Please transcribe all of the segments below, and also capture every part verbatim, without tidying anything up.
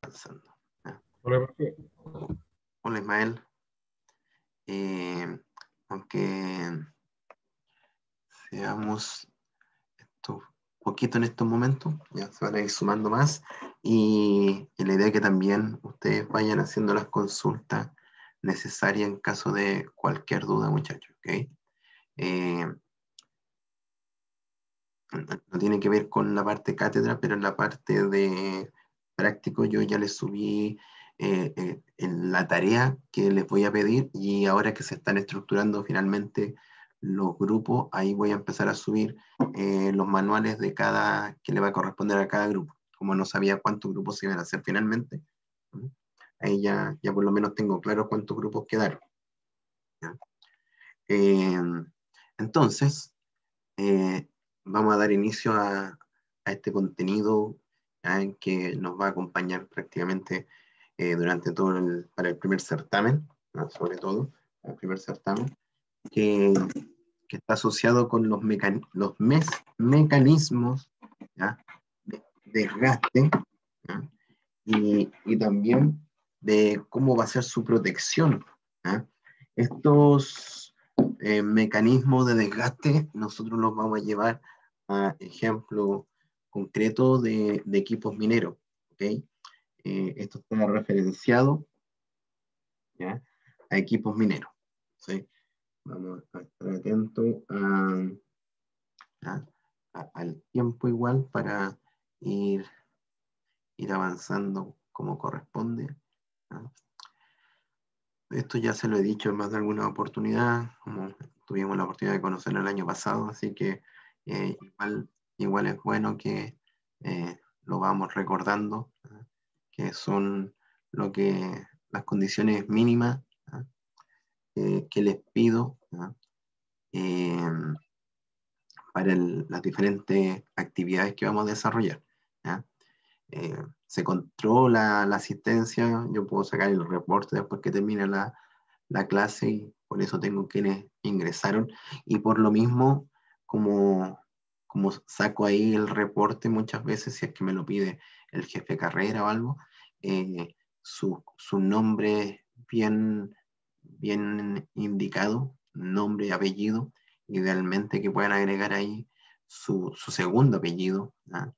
avanzando. ¿Ya? Hola, profe. Hola, Ismael. Eh, aunque seamos esto, poquito en estos momentos, ya se van a ir sumando más. Y, y la idea es que también ustedes vayan haciendo las consultas necesarias en caso de cualquier duda, muchachos. ¿Ok? Eh, no tiene que ver con la parte cátedra, pero en la parte de práctico yo ya les subí eh, eh, en la tarea que les voy a pedir, y ahora que se están estructurando finalmente los grupos, ahí voy a empezar a subir eh, los manuales de cada, que le va a corresponder a cada grupo. Como no sabía cuántos grupos se iban a hacer finalmente, ¿no? Ahí ya, ya por lo menos tengo claro cuántos grupos quedaron. ¿Ya? Eh, entonces, eh, vamos a dar inicio a, a este contenido, ¿ya? En que nos va a acompañar prácticamente eh, durante todo el, para el primer certamen, ¿no? Sobre todo, el primer certamen, que, que está asociado con los, mecan, los mes, mecanismos, ¿ya? De desgaste, ¿ya? Y, y también de cómo va a ser su protección, ¿ya? Estos eh, mecanismos de desgaste nosotros los vamos a llevar a ejemplo concreto de, de equipos mineros, ¿ok? Eh, esto está referenciado, ¿ya? A equipos mineros, ¿sí? Vamos a estar atentos a, a, a, al tiempo igual para ir, ir avanzando como corresponde, ¿ya? Esto ya se lo he dicho en más de alguna oportunidad, como tuvimos la oportunidad de conocerlo el año pasado, así que eh, igual, igual es bueno que eh, lo vamos recordando, ¿eh? Que son lo que, las condiciones mínimas, ¿eh? Eh, que les pido, ¿eh? Eh, para el, las diferentes actividades que vamos a desarrollar, ¿ya? Eh, se controla la asistencia, yo puedo sacar el reporte después que termine la, la clase, y por eso tengo quienes ingresaron, y por lo mismo, como, como saco ahí el reporte muchas veces, si es que me lo pide el jefe de carrera o algo, eh, su, su nombre bien, bien indicado, nombre y apellido, idealmente que puedan agregar ahí su, su segundo apellido, ¿ah?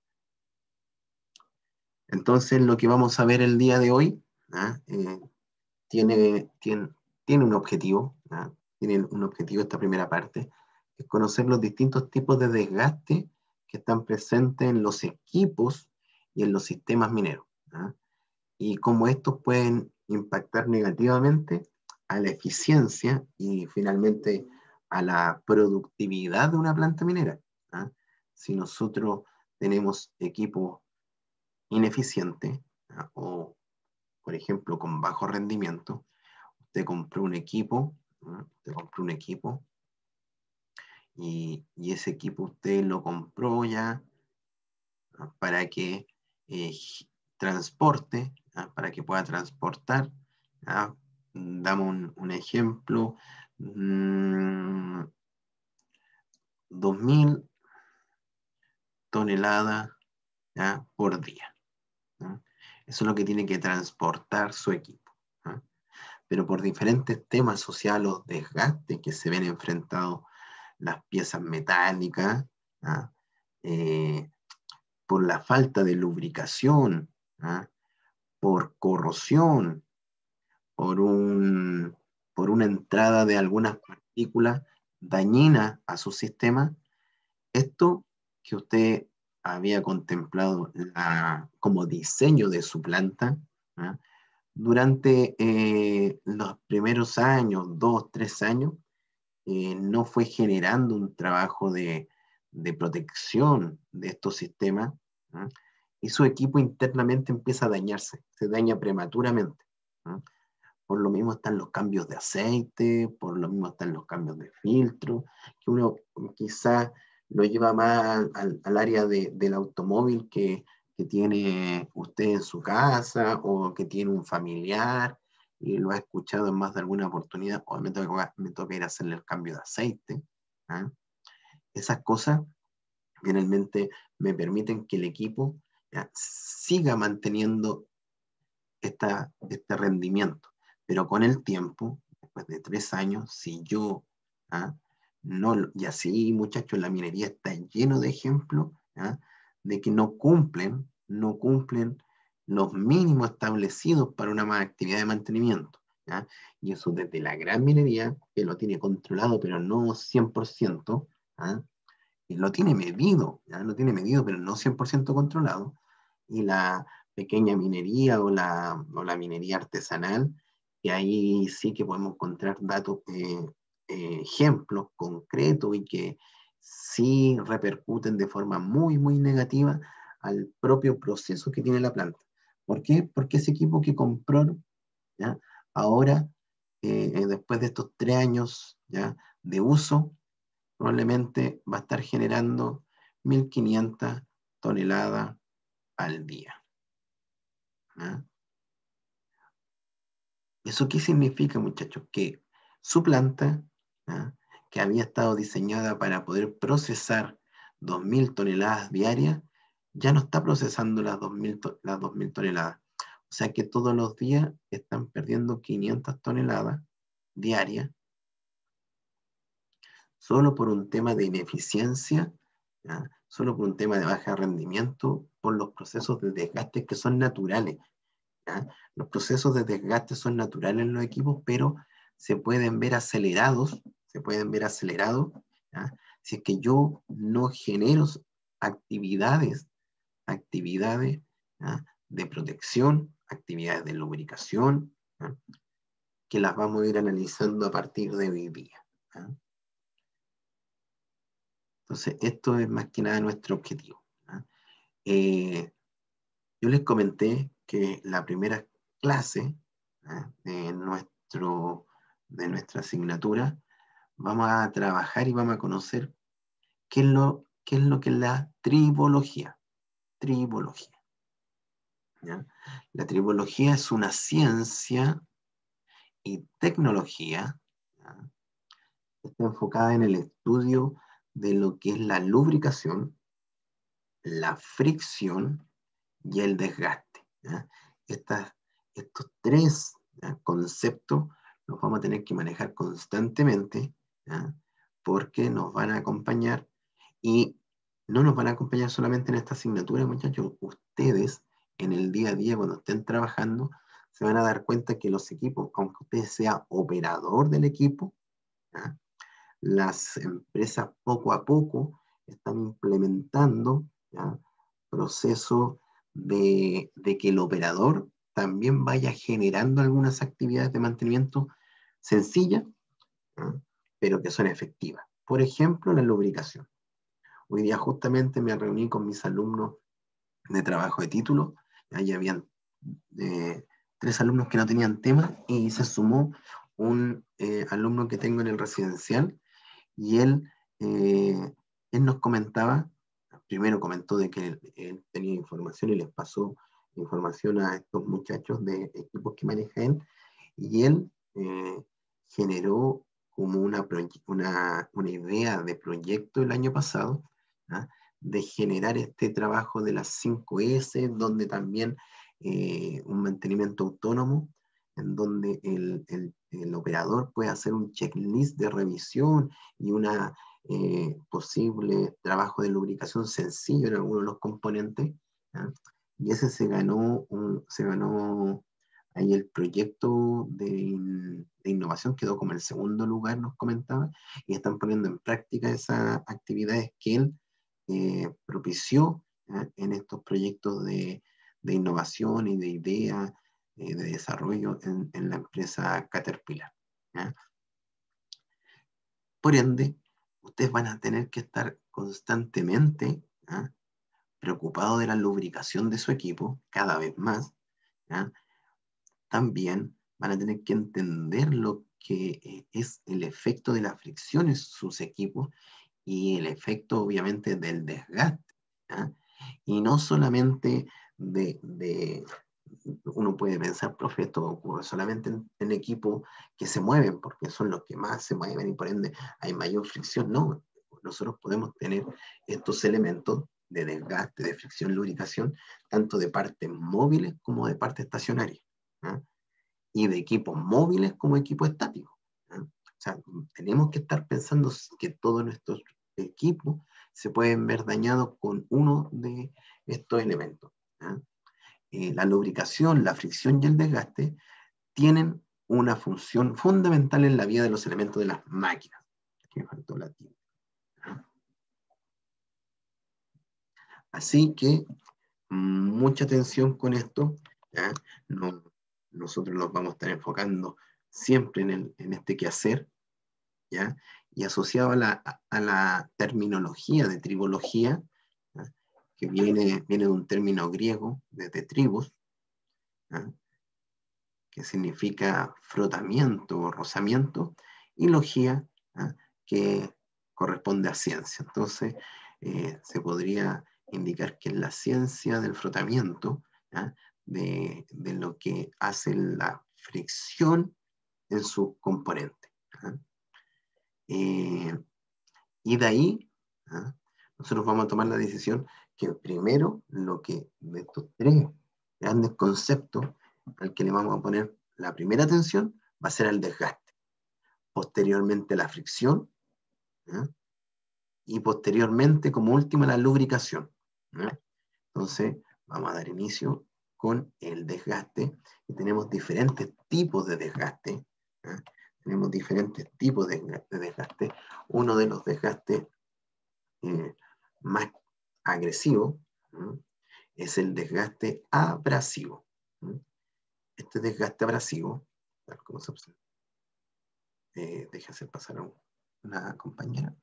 Entonces, lo que vamos a ver el día de hoy, ¿ah? eh, tiene, tiene, tiene un objetivo, ¿ah? Tiene un objetivo esta primera parte, es conocer los distintos tipos de desgaste que están presentes en los equipos y en los sistemas mineros, ¿ah? Y cómo estos pueden impactar negativamente a la eficiencia y finalmente a la productividad de una planta minera, ¿ah? Si nosotros tenemos equipos ineficientes, ¿ah? O por ejemplo con bajo rendimiento, usted compró un equipo, ¿no? Usted compró un equipo y, y ese equipo usted lo compró ya, ¿no? Para que eh, transporte, ¿no? Para que pueda transportar, ¿no? Damos un, un ejemplo, mmm, dos mil toneladas, ¿ya? Por día, ¿no? Eso es lo que tiene que transportar su equipo, ¿no? Pero por diferentes temas sociales, los desgastes que se ven enfrentados las piezas metálicas, ¿ah? Eh, por la falta de lubricación, ¿ah? Por corrosión, por, un, por una entrada de algunas partículas dañinas a su sistema. Esto que usted había contemplado la, como diseño de su planta, ¿ah? Durante eh, los primeros años, dos, tres años, eh, no fue generando un trabajo de, de protección de estos sistemas, ¿no? Y su equipo internamente empieza a dañarse, se daña prematuramente, ¿no? Por lo mismo están los cambios de aceite, por lo mismo están los cambios de filtro, que uno quizás lo lleva más al, al área de, del automóvil que, que tiene usted en su casa o que tiene un familiar y lo ha escuchado en más de alguna oportunidad, o me toca, me toca ir a hacerle el cambio de aceite, ¿ah? Esas cosas finalmente me permiten que el equipo, ¿ya? Siga manteniendo esta, este rendimiento. Pero con el tiempo, después de tres años, si yo, ¿ah? no, y así muchachos, la minería está lleno de ejemplos, ¿ah? de que no cumplen, no cumplen los mínimos establecidos para una actividad de mantenimiento. ¿Ah? Y eso desde la gran minería, que lo tiene controlado, pero no cien por ciento, ¿ah? y lo tiene medido, ¿ya? Lo tiene medido, pero no cien por ciento controlado, y la pequeña minería o la, o la minería artesanal, que ahí sí que podemos encontrar datos, eh, eh, ejemplos concretos y que sí repercuten de forma muy, muy negativa al propio proceso que tiene la planta. ¿Por qué? Porque ese equipo que compró, ¿ya? Ahora, eh, eh, después de estos tres años, ¿ya? de uso, probablemente va a estar generando mil quinientas toneladas al día. ¿Ah? ¿Eso qué significa, muchachos? Que su planta, ¿ah? que había estado diseñada para poder procesar dos mil toneladas diarias, ya no está procesando las dos mil, las dos mil toneladas. O sea que todos los días están perdiendo quinientas toneladas diarias solo por un tema de ineficiencia, ¿ya? Solo por un tema de baja rendimiento, por los procesos de desgaste que son naturales. ¿Ya? Los procesos de desgaste son naturales en los equipos, pero se pueden ver acelerados, se pueden ver acelerados, ¿ya? Si es que yo no genero actividades, actividades, ¿ya? de protección, actividades de lubricación, ¿ya? que las vamos a ir analizando a partir de hoy día. ¿Ya? Entonces, esto es más que nada nuestro objetivo. ¿Ya? Eh, yo les comenté que la primera clase, ¿ya? de, nuestro, de nuestra asignatura, vamos a trabajar y vamos a conocer qué es lo, qué es, lo que es la tribología. Tribología. ¿Ya? La tribología es una ciencia y tecnología, ¿ya? Está enfocada en el estudio de lo que es la lubricación, la fricción y el desgaste. ¿Ya? Estas, estos tres, ¿ya? conceptos los vamos a tener que manejar constantemente, ¿ya? porque nos van a acompañar y no nos van a acompañar solamente en esta asignatura, muchachos. Ustedes en el día a día, cuando estén trabajando, se van a dar cuenta que los equipos, aunque usted sea operador del equipo, ¿ya? las empresas poco a poco están implementando, ¿ya? procesos de, de que el operador también vaya generando algunas actividades de mantenimiento sencillas, ¿ya? pero que son efectivas. Por ejemplo, la lubricación. Hoy día justamente me reuní con mis alumnos de trabajo de título, ahí habían eh, tres alumnos que no tenían tema y se sumó un eh, alumno que tengo en el residencial y él, eh, él nos comentaba, primero comentó de que él, él tenía información y les pasó información a estos muchachos de equipos que maneja él, y él eh, generó como una, una, una idea de proyecto el año pasado, ¿ah? de generar este trabajo de las cinco ese, donde también eh, un mantenimiento autónomo, en donde el, el, el, operador puede hacer un checklist de revisión y una eh, posible trabajo de lubricación sencillo en algunos de los componentes. ¿Ya? Y ese se ganó, un, se ganó ahí el proyecto de, in, de innovación, quedó como el segundo lugar, nos comentaba, y están poniendo en práctica esas actividades que él eh, propició ¿eh? en estos proyectos de, de innovación y de idea, eh, de desarrollo en, en, la empresa Caterpillar. ¿eh? Por ende, ustedes van a tener que estar constantemente ¿eh? preocupados de la lubricación de su equipo, cada vez más. ¿eh? También van a tener que entender lo que eh, es el efecto de la fricción en sus equipos y el efecto obviamente del desgaste. ¿ya? Y no solamente de, de, uno puede pensar, profe, esto ocurre solamente en, en equipos que se mueven, porque son los que más se mueven y por ende hay mayor fricción. No, nosotros podemos tener estos elementos de desgaste, de fricción, lubricación, tanto de partes móviles como de partes estacionarias. ¿ah? Y de equipos móviles como equipos estáticos. ¿Ah? O sea, tenemos que estar pensando que todos nuestros equipos se pueden ver dañados con uno de estos elementos. ¿Ah? Eh, la lubricación, la fricción y el desgaste tienen una función fundamental en la vida de los elementos de las máquinas. Aquí me faltó la tinta. Así que mucha atención con esto. ¿Ya? No, nosotros nos vamos a estar enfocando siempre en, el, en este quehacer, ¿ya? Y asociado a la, a la terminología de tribología, ¿ya? Que viene, viene de un término griego, desde tribus, ¿ya? Que significa frotamiento o rozamiento, y logía, ¿ya? Que corresponde a ciencia. Entonces, eh, se podría indicar que es la ciencia del frotamiento, ¿ya? De, de lo que hace la fricción en sus componentes. ¿Ya? Eh, y de ahí, ¿ya? Nosotros vamos a tomar la decisión que primero, lo que de estos tres grandes conceptos al que le vamos a poner la primera atención va a ser el desgaste, posteriormente la fricción, ¿ya? Y posteriormente, como última, la lubricación, ¿ya? Entonces, vamos a dar inicio con el desgaste, y tenemos diferentes tipos de desgaste, ¿ya? Tenemos diferentes tipos de, de desgaste. Uno de los desgastes eh, más agresivos, ¿ya? Es el desgaste abrasivo. ¿Ya? Este desgaste abrasivo, tal como se observa, eh, deje hacer pasar a una compañera.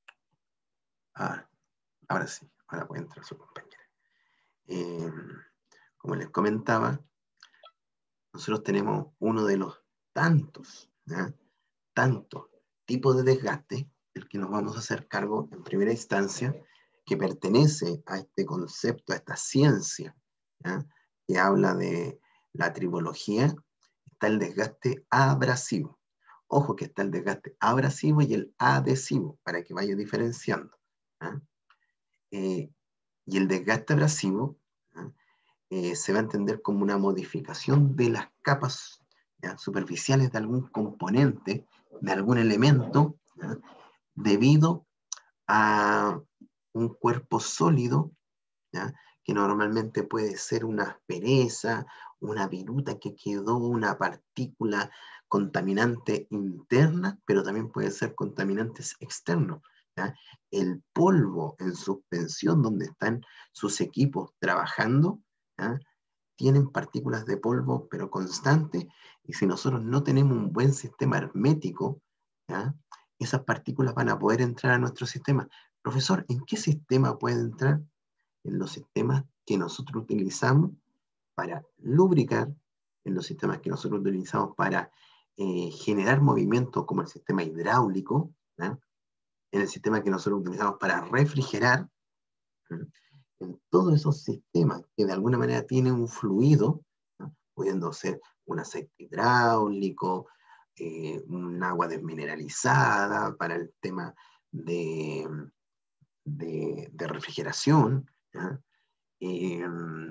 Ah, ahora sí, ahora puede entrar su compañera. Eh, como les comentaba, nosotros tenemos uno de los tantos, ¿ya? tantos tipos de desgaste, el que nos vamos a hacer cargo en primera instancia, que pertenece a este concepto, a esta ciencia, ¿ya? Que habla de la tribología. Está el desgaste abrasivo. Ojo que está el desgaste abrasivo y el adhesivo, para que vaya diferenciando. ¿Ya? Eh, y el desgaste abrasivo, ¿ya? Eh, se va a entender como una modificación de las capas, ¿ya? superficiales de algún componente, de algún elemento, ¿ya? debido a un cuerpo sólido, ¿ya? que normalmente puede ser una aspereza, una viruta que quedó, una partícula contaminante interna, pero también puede ser contaminantes externos. ¿Ya? El polvo en suspensión donde están sus equipos trabajando, ¿ya? tienen partículas de polvo, pero constantes, y si nosotros no tenemos un buen sistema hermético, ¿ya? esas partículas van a poder entrar a nuestro sistema. Profesor, ¿en qué sistema puede entrar? En los sistemas que nosotros utilizamos para lubricar, en los sistemas que nosotros utilizamos para eh, generar movimiento, como el sistema hidráulico, ¿ya? en el sistema que nosotros utilizamos para refrigerar, ¿ya? en todos esos sistemas que de alguna manera tienen un fluido, ¿ya? pudiendo ser un aceite hidráulico, eh, un agua desmineralizada para el tema de, de, de refrigeración, ¿ya? Eh,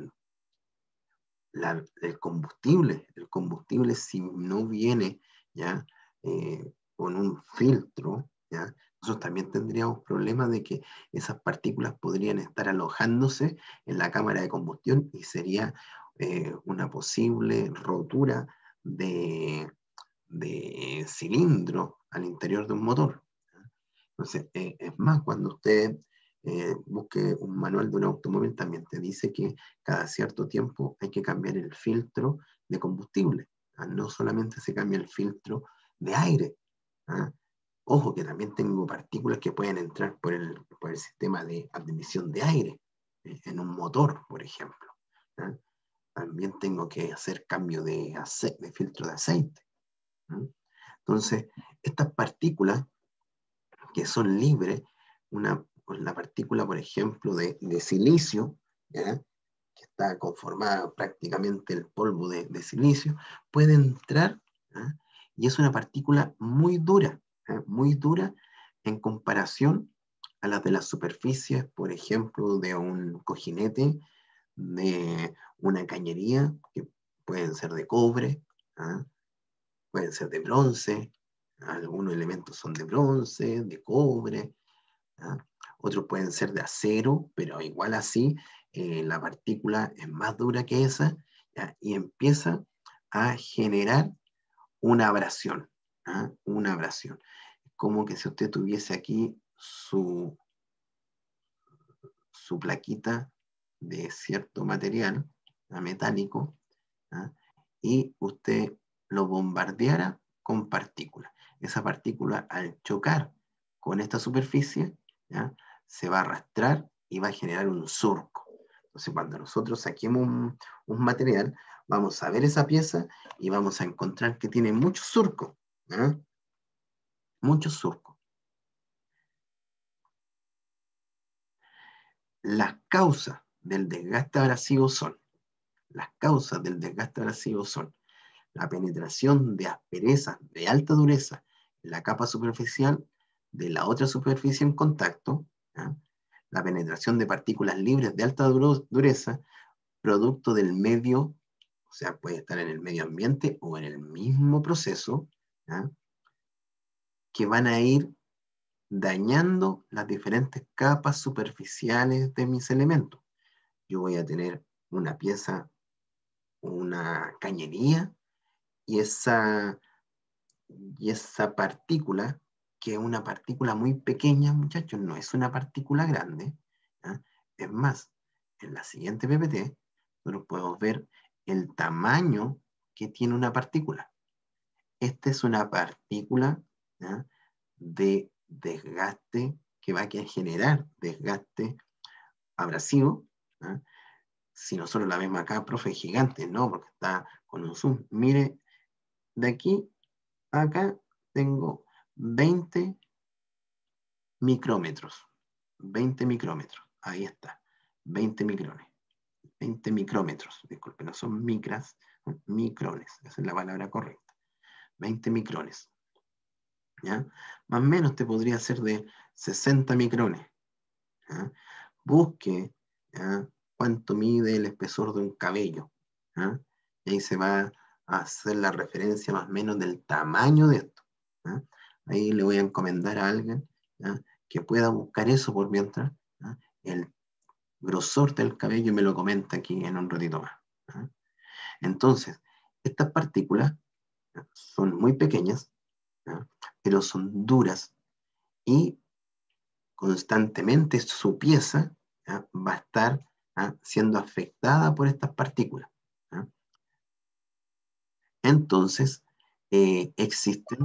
la, el combustible, el combustible si no viene ya eh, con un filtro, ya, nosotros también tendríamos problemas de que esas partículas podrían estar alojándose en la cámara de combustión y sería eh, una posible rotura de, de cilindro al interior de un motor. Entonces, eh, es más, cuando usted eh, busque un manual de un automóvil, también te dice que cada cierto tiempo hay que cambiar el filtro de combustible. ¿Ah? No solamente se cambia el filtro de aire. ¿Ah? Ojo que también tengo partículas que pueden entrar por el, por el sistema de admisión de aire, eh, en un motor, por ejemplo. ¿Ah? También tengo que hacer cambio de, ace- de filtro de aceite. ¿Ah? Entonces, estas partículas que son libres, una, la partícula, por ejemplo, de, de silicio, ¿ya? que está conformada prácticamente el polvo de, de silicio, puede entrar, ¿ya? y es una partícula muy dura, ¿ya? muy dura en comparación a las de las superficies, por ejemplo, de un cojinete, de una cañería, que pueden ser de cobre, ¿ah? Pueden ser de bronce, algunos elementos son de bronce, de cobre, ¿ah? Otros pueden ser de acero, pero igual así eh, la partícula es más dura que esa, ¿ya? Y empieza a generar una abrasión, ¿ah? Una abrasión. Como que si usted tuviese aquí su, su plaquita de cierto material, ¿ah? Metálico, ¿ah? Y usted lo bombardeara con partículas. Esa partícula al chocar con esta superficie, ¿ya? Se va a arrastrar y va a generar un surco. Entonces cuando nosotros saquemos un, un material, vamos a ver esa pieza y vamos a encontrar que tiene muchos surcos, ¿ya? Muchos surcos. Las causas del desgaste abrasivo son, las causas del desgaste abrasivo son la penetración de asperezas de alta dureza en la capa superficial de la otra superficie en contacto, ¿ya? La penetración de partículas libres de alta dureza, producto del medio, o sea, puede estar en el medio ambiente o en el mismo proceso, ¿ya? Que van a ir dañando las diferentes capas superficiales de mis elementos. Yo voy a tener una pieza, una cañería, y esa Y esa partícula, que es una partícula muy pequeña, muchachos, no es una partícula grande, ¿ya? Es más, en la siguiente P P T, nosotros podemos ver el tamaño que tiene una partícula. Esta es una partícula, ¿ya? De desgaste que va a generar desgaste abrasivo, ¿ya? Si nosotros la vemos acá, profe, gigante, no, porque está con un zoom. Mire, de aquí a acá tengo veinte micrómetros. veinte micrómetros. Ahí está. veinte micrones. veinte micrómetros. Disculpen, no son micras, son micrones. Esa es la palabra correcta. veinte micrones. ¿Ya? Más o menos te podría ser de sesenta micrones. ¿Ya? Busque, ¿ya? Cuánto mide el espesor de un cabello. ¿Ya? Y ahí se va a hacer la referencia más o menos del tamaño de esto. ¿Ya? Ahí le voy a encomendar a alguien, ¿ya? Que pueda buscar eso por mientras, ¿ya? El grosor del cabello, y me lo comenta aquí en un ratito más. ¿Ya? Entonces, estas partículas, ¿ya? Son muy pequeñas, ¿ya? Pero son duras y constantemente su pieza, ¿ya? Va a estar, ¿ya? Siendo afectada por estas partículas. ¿Ya? Entonces, eh, existen,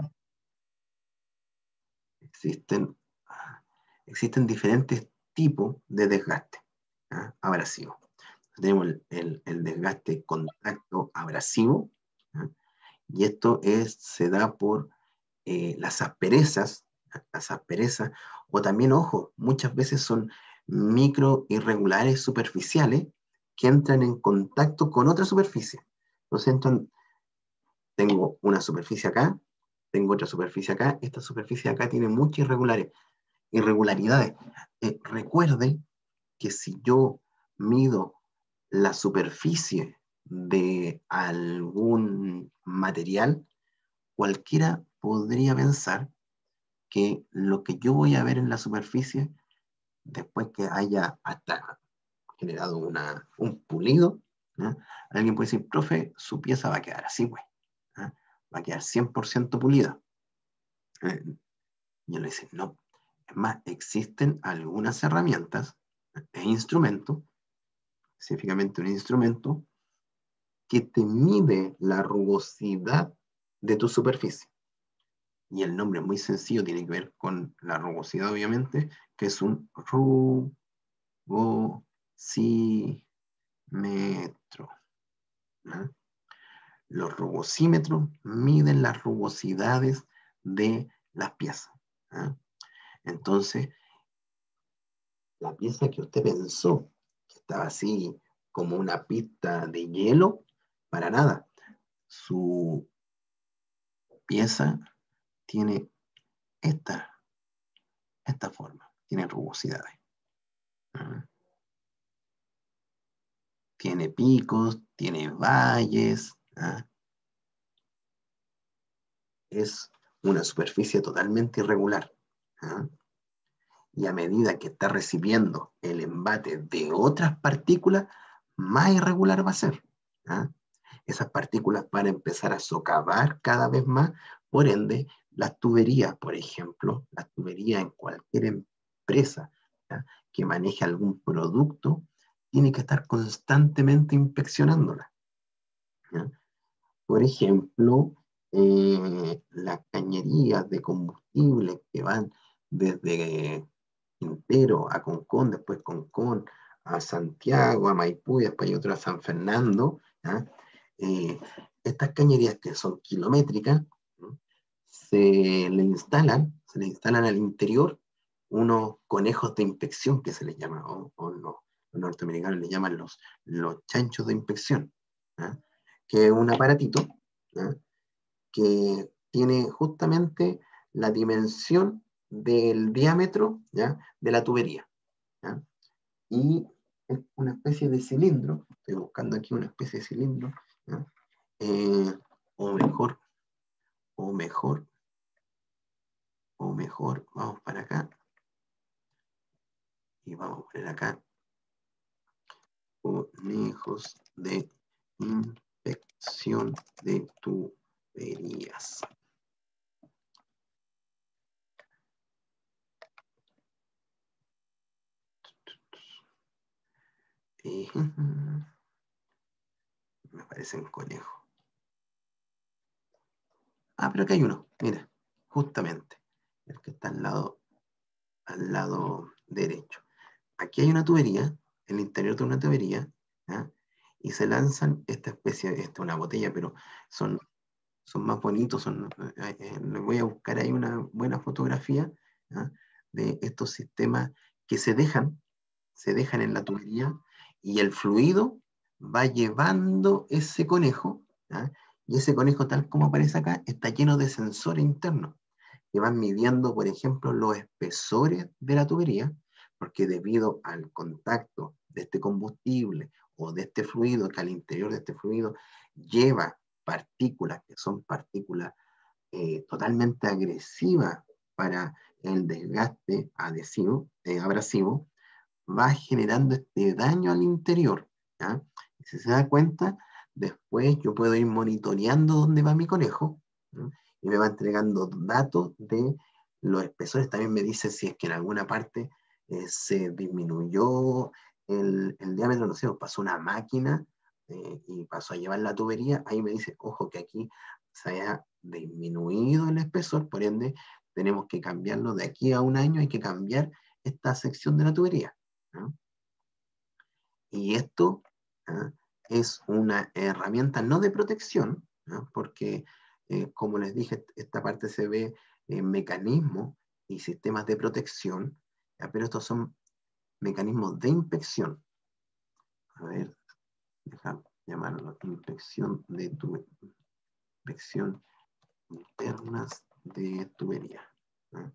existen, existen diferentes tipos de desgaste, ¿ya? Abrasivo. Tenemos el, el, el desgaste contacto abrasivo, ¿ya? Y esto es, se da por eh, las asperezas, las asperezas, o también, ojo, muchas veces son micro irregulares superficiales que entran en contacto con otra superficie. Entonces entran, tengo una superficie acá, tengo otra superficie acá, esta superficie acá tiene muchas irregulares, irregularidades. Eh, recuerde que si yo mido la superficie de algún material, cualquiera podría pensar que lo que yo voy a ver en la superficie, después que haya hasta generado una, un pulido, ¿no? Alguien puede decir, profe, su pieza va a quedar así, güey, ¿no? Va a quedar cien por ciento pulida. ¿Eh? Y yo le dice, no. Es más, existen algunas herramientas e instrumentos, específicamente un instrumento, que te mide la rugosidad de tu superficie. Y el nombre es muy sencillo, tiene que ver con la rugosidad, obviamente, que es un rugosímetro, ¿no? Los rugosímetros miden las rugosidades de las piezas, ¿no? Entonces, la pieza que usted pensó que estaba así como una pista de hielo, para nada. Su pieza tiene esta, esta forma, tiene rugosidades. ¿No? tiene picos, tiene valles, ¿ah? Es una superficie totalmente irregular, ¿ah? Y a medida que está recibiendo el embate de otras partículas, más irregular va a ser, ¿ah? Esas partículas van a empezar a socavar cada vez más, por ende, las tuberías, por ejemplo, las tuberías en cualquier empresa, ¿ya?, que maneje algún producto, tiene que estar constantemente inspeccionándola, ¿ya? Por ejemplo, eh, las cañerías de combustible que van desde Quintero a Concón, después Concón a Santiago, a Maipú, y después hay otra a San Fernando, ¿ya? Eh, Estas cañerías que son kilométricas, ¿no?, se le instalan, se le instalan al interior unos conejos de inspección que se les llama, o, o no, los norteamericanos le llaman los, los chanchos de inspección, ¿ya?, que es un aparatito, ¿ya?, que tiene justamente la dimensión del diámetro, ¿ya?, de la tubería, ¿ya? Y es una especie de cilindro, estoy buscando aquí una especie de cilindro, ¿ya? Eh, o mejor, o mejor, o mejor, vamos para acá, y vamos a poner acá, conejos de inspección de tuberías. Y, me parece un conejo. Ah, pero aquí hay uno, mira, justamente, el que está al lado, al lado derecho. Aquí hay una tubería, el interior de una tubería, ¿ya?, y se lanzan esta especie, esta es una botella, pero son, son más bonitos, son, eh, eh, les voy a buscar ahí una buena fotografía, ¿ya?, de estos sistemas que se dejan, se dejan en la tubería, y el fluido va llevando ese conejo, ¿ya?, y ese conejo, tal como aparece acá, está lleno de sensores internos que van midiendo, por ejemplo, los espesores de la tubería, porque debido al contacto de este combustible o de este fluido, que al interior de este fluido lleva partículas que son partículas eh, totalmente agresivas para el desgaste adhesivo, eh, abrasivo, va generando este daño al interior, ¿ya? Y si se da cuenta, después yo puedo ir monitoreando dónde va mi conejo, ¿no?, y me va entregando datos de los espesores. También me dice si es que en alguna parte eh, se disminuyó el, el diámetro, no sé, o pasó una máquina eh, y pasó a llevar la tubería. Ahí me dice, ojo, que aquí se haya disminuido el espesor, por ende tenemos que cambiarlo de aquí a un año, hay que cambiar esta sección de la tubería, ¿no? Y esto, ¿ah?, es una herramienta no de protección, ¿no?, porque, eh, como les dije, esta parte se ve en mecanismos y sistemas de protección, ¿ya?, pero estos son mecanismos de inspección. A ver, déjame llamarlo inspección de tu, inspección internas de tubería, ¿no?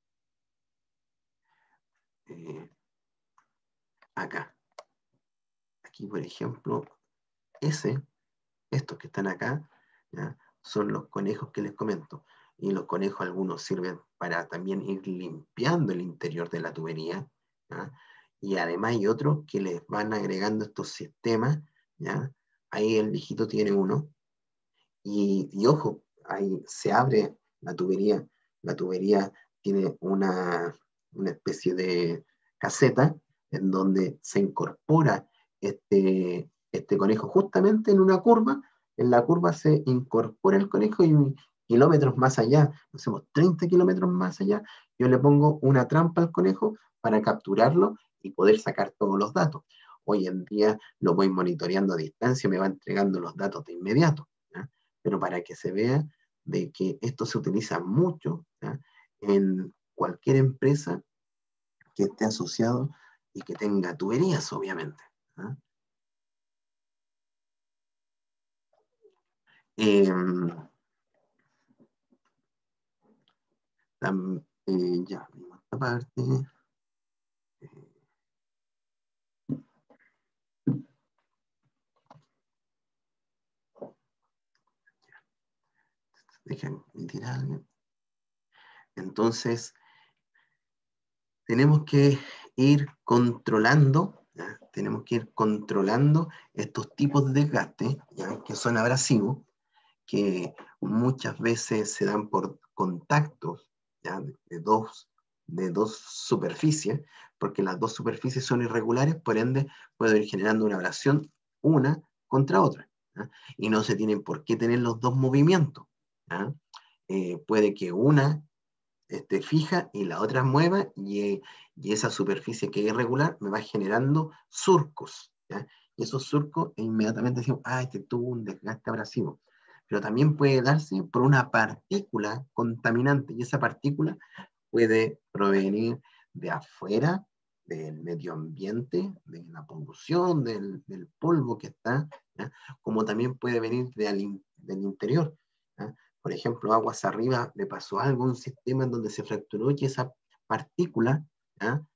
Eh, acá, aquí por ejemplo, ese, estos que están acá, ¿ya?, son los conejos que les comento. Y los conejos, algunos sirven para también ir limpiando el interior de la tubería, ¿ya?, y además hay otros que les van agregando estos sistemas, ¿ya? Ahí el viejito tiene uno, y, y ojo, ahí se abre la tubería, la tubería tiene una, una especie de caseta en donde se incorpora este, este conejo justamente en una curva. En la curva se incorpora el conejo, y kilómetros más allá, no sé, treinta kilómetros más allá, yo le pongo una trampa al conejo para capturarlo y poder sacar todos los datos. Hoy en día lo voy monitoreando a distancia, me va entregando los datos de inmediato, ¿ya? Pero para que se vea de que esto se utiliza mucho, ¿ya?, en cualquier empresa que esté asociado y que tenga tuberías, obviamente, ¿ya? Eh, tam, eh, ya, esta parte. Eh, Déjenme tirar algo. Entonces, tenemos que ir controlando, ¿ya? Tenemos que ir controlando estos tipos de desgaste, ¿ya? Que son abrasivos, que muchas veces se dan por contactos, ¿ya? De, de, dos, de dos superficies, porque las dos superficies son irregulares, por ende puede ir generando una abrasión una contra otra, ¿ya? Y no se tienen por qué tener los dos movimientos, ¿ya? Eh, puede que una esté fija y la otra mueva, y, y esa superficie que es irregular me va generando surcos, ¿ya? Y esos surcos inmediatamente decimos, ah, este tuvo un desgaste abrasivo. Pero también puede darse por una partícula contaminante, y esa partícula puede provenir de afuera, del medio ambiente, de la polución, del, del polvo que está, ¿ya? Como también puede venir de al, del interior, ¿ya? Por ejemplo, aguas arriba le pasó algo, un sistema en donde se fracturó y esa partícula, ¿ya?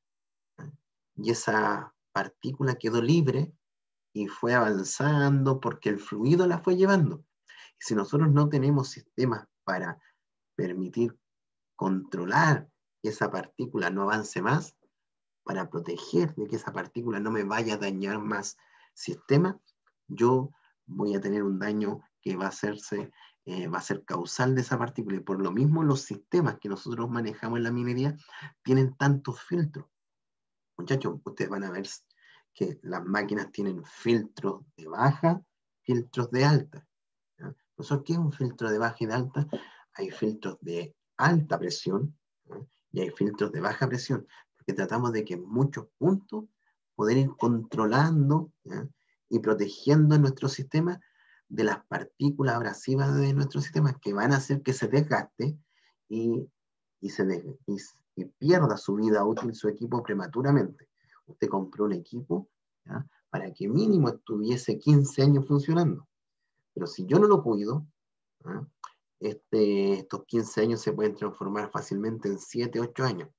Y esa partícula quedó libre y fue avanzando porque el fluido la fue llevando. Y si nosotros no tenemos sistemas para permitir controlar que esa partícula no avance más, para proteger de que esa partícula no me vaya a dañar más sistema, yo voy a tener un daño que va a hacerse, eh, va a ser causal de esa partícula. Y por lo mismo los sistemas que nosotros manejamos en la minería tienen tantos filtros. Muchachos, ustedes van a ver que las máquinas tienen filtros de baja, filtros de alta, ¿ya? Entonces, ¿qué es un filtro de baja y de alta? Hay filtros de alta presión, ¿ya? Y hay filtros de baja presión, porque tratamos de que en muchos puntos poder ir controlando, ¿ya? Y protegiendo nuestro sistema de las partículas abrasivas de nuestro sistema que van a hacer que se desgaste y, y, se de, y, y pierda su vida útil su equipo prematuramente. Usted compró un equipo, ¿ya? Para que mínimo estuviese quince años funcionando. Pero si yo no lo cuido, ¿eh? este, estos quince años se pueden transformar fácilmente en siete, ocho años.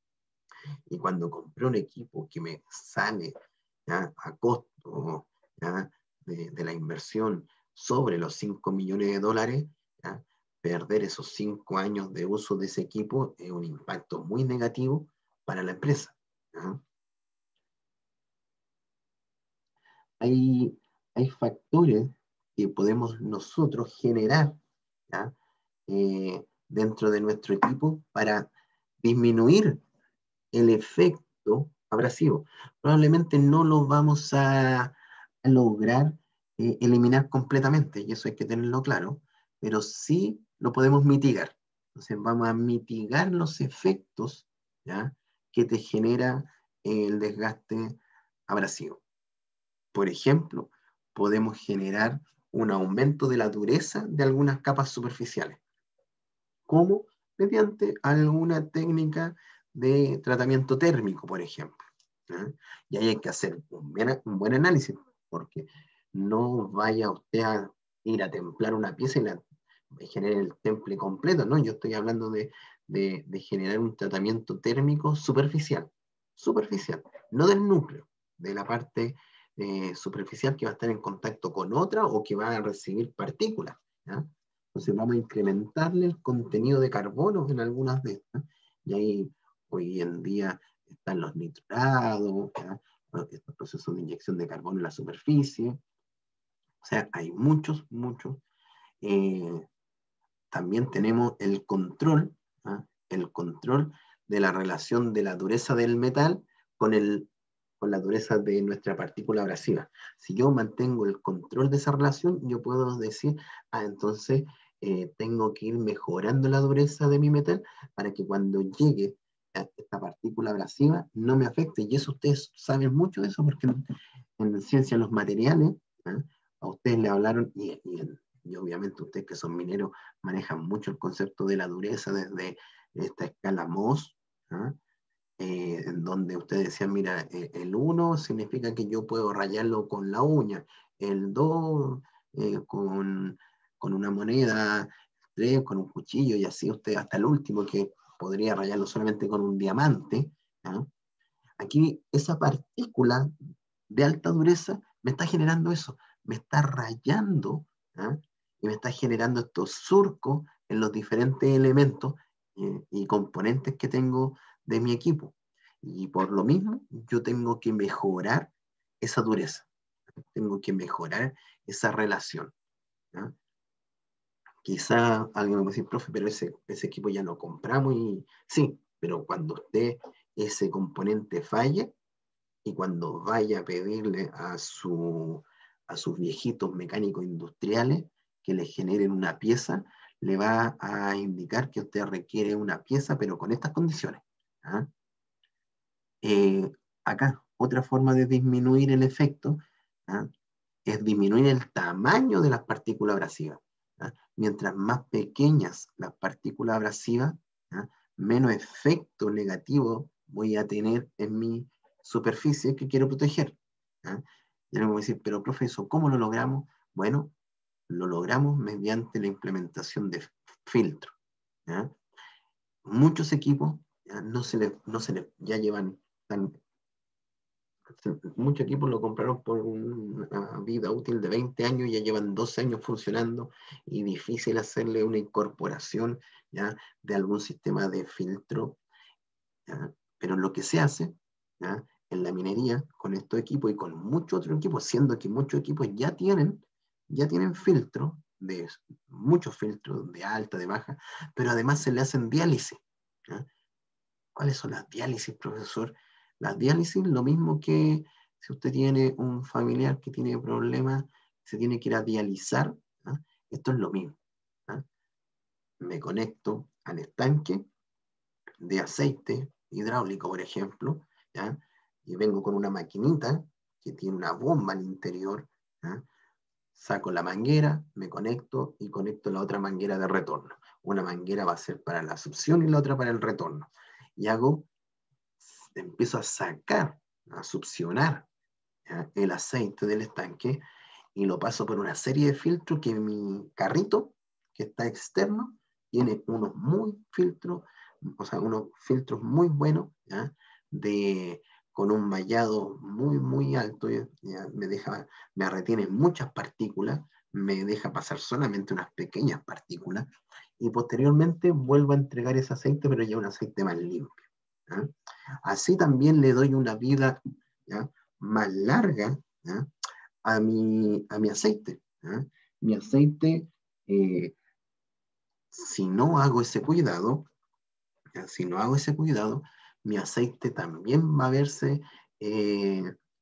Y cuando compré un equipo que me sale, ¿ya? A costo, ¿ya? De, de la inversión sobre los cinco millones de dólares, ¿ya? Perder esos cinco años de uso de ese equipo es un impacto muy negativo para la empresa, ¿ya? Hay, hay factores que podemos nosotros generar, ¿ya? Eh, dentro de nuestro equipo para disminuir el efecto abrasivo. Probablemente no lo vamos a, a lograr eh, eliminar completamente, y eso hay que tenerlo claro, pero sí lo podemos mitigar. Entonces vamos a mitigar los efectos, ¿ya? Que te genera el desgaste abrasivo. Por ejemplo, podemos generar un aumento de la dureza de algunas capas superficiales. ¿Cómo? Mediante alguna técnica de tratamiento térmico, por ejemplo, ¿eh? Y ahí hay que hacer un buen, un buen análisis, porque no vaya usted a ir a templar una pieza y la genere el temple completo, ¿no? Yo estoy hablando de, de, de generar un tratamiento térmico superficial, superficial, no del núcleo, de la parte eh, superficial que va a estar en contacto con otra o que va a recibir partículas, ¿ya? Entonces vamos a incrementarle el contenido de carbono en algunas de estas. Y ahí hoy en día están los nitrados, ¿ya? Estos procesos de inyección de carbono en la superficie. O sea, hay muchos, muchos. Eh, también tenemos el control, ¿ah? El control de la relación de la dureza del metal con, el, con la dureza de nuestra partícula abrasiva. Si yo mantengo el control de esa relación, yo puedo decir, ah, entonces eh, tengo que ir mejorando la dureza de mi metal para que cuando llegue a esta partícula abrasiva no me afecte. Y eso ustedes saben mucho de eso porque en, en ciencia de los materiales, ¿ah? A ustedes le hablaron y, y en, y obviamente ustedes que son mineros manejan mucho el concepto de la dureza desde esta escala Mohs, ¿ah? Eh, en donde ustedes decían, mira, eh, el uno significa que yo puedo rayarlo con la uña, el dos eh, con, con una moneda, tres con un cuchillo, y así usted hasta el último que podría rayarlo solamente con un diamante, ¿ah? Aquí esa partícula de alta dureza me está generando eso, me está rayando, ¿ah? Y me está generando estos surcos en los diferentes elementos eh, y componentes que tengo de mi equipo. Y por lo mismo, yo tengo que mejorar esa dureza, tengo que mejorar esa relación, ¿ya? Quizá alguien me va a decir, profe, pero ese, ese equipo ya lo compramos y sí, pero cuando usted ese componente falle y cuando vaya a pedirle a, su, a sus viejitos mecánicos industriales que le generen una pieza, le va a indicar que usted requiere una pieza, pero con estas condiciones. ¿Ah? Eh, acá, otra forma de disminuir el efecto, ¿ah? Es disminuir el tamaño de las partículas abrasivas. ¿Ah? Mientras más pequeñas las partículas abrasivas, ¿ah? menos efecto negativo voy a tener en mi superficie que quiero proteger. ¿Ah? Y ahora me voy a decir, pero profesor, ¿cómo lo logramos? Bueno, lo logramos mediante la implementación de filtros. ¿Ah? Muchos equipos ¿ya? no se les, no se les, ya llevan tan, muchos equipos lo compraron por una vida útil de veinte años, ya llevan doce años funcionando y difícil hacerle una incorporación ¿ya? de algún sistema de filtro. ¿Ya? Pero lo que se hace ¿ya? en la minería con estos equipos y con muchos otros equipos, siendo que muchos equipos ya tienen, ya tienen filtros, de, muchos filtros de alta, de baja, pero además se le hacen diálisis. ¿Ya? ¿Cuáles son las diálisis, profesor? Las diálisis, lo mismo que si usted tiene un familiar que tiene problemas, se tiene que ir a dializar, ¿ah? Esto es lo mismo. ¿Ah? Me conecto al estanque de aceite hidráulico, por ejemplo, ¿ya? Y vengo con una maquinita que tiene una bomba al interior, ¿ah? Saco la manguera, me conecto y conecto la otra manguera de retorno. Una manguera va a ser para la succión y la otra para el retorno. Y hago empiezo a sacar, a succionar ¿ya? el aceite del estanque y lo paso por una serie de filtros que mi carrito, que está externo, tiene unos muy filtros, o sea, unos filtros muy buenos, ¿ya? De, con un mallado muy, muy alto, ¿ya? Me deja, me retiene muchas partículas, me deja pasar solamente unas pequeñas partículas y posteriormente vuelvo a entregar ese aceite, pero ya un aceite más limpio. ¿Ya? Así también le doy una vida ¿ya? más larga ¿ya? A, mi, a mi aceite. ¿Ya? Mi aceite, eh, si no hago ese cuidado, ¿ya? si no hago ese cuidado, mi aceite también va a verse, eh,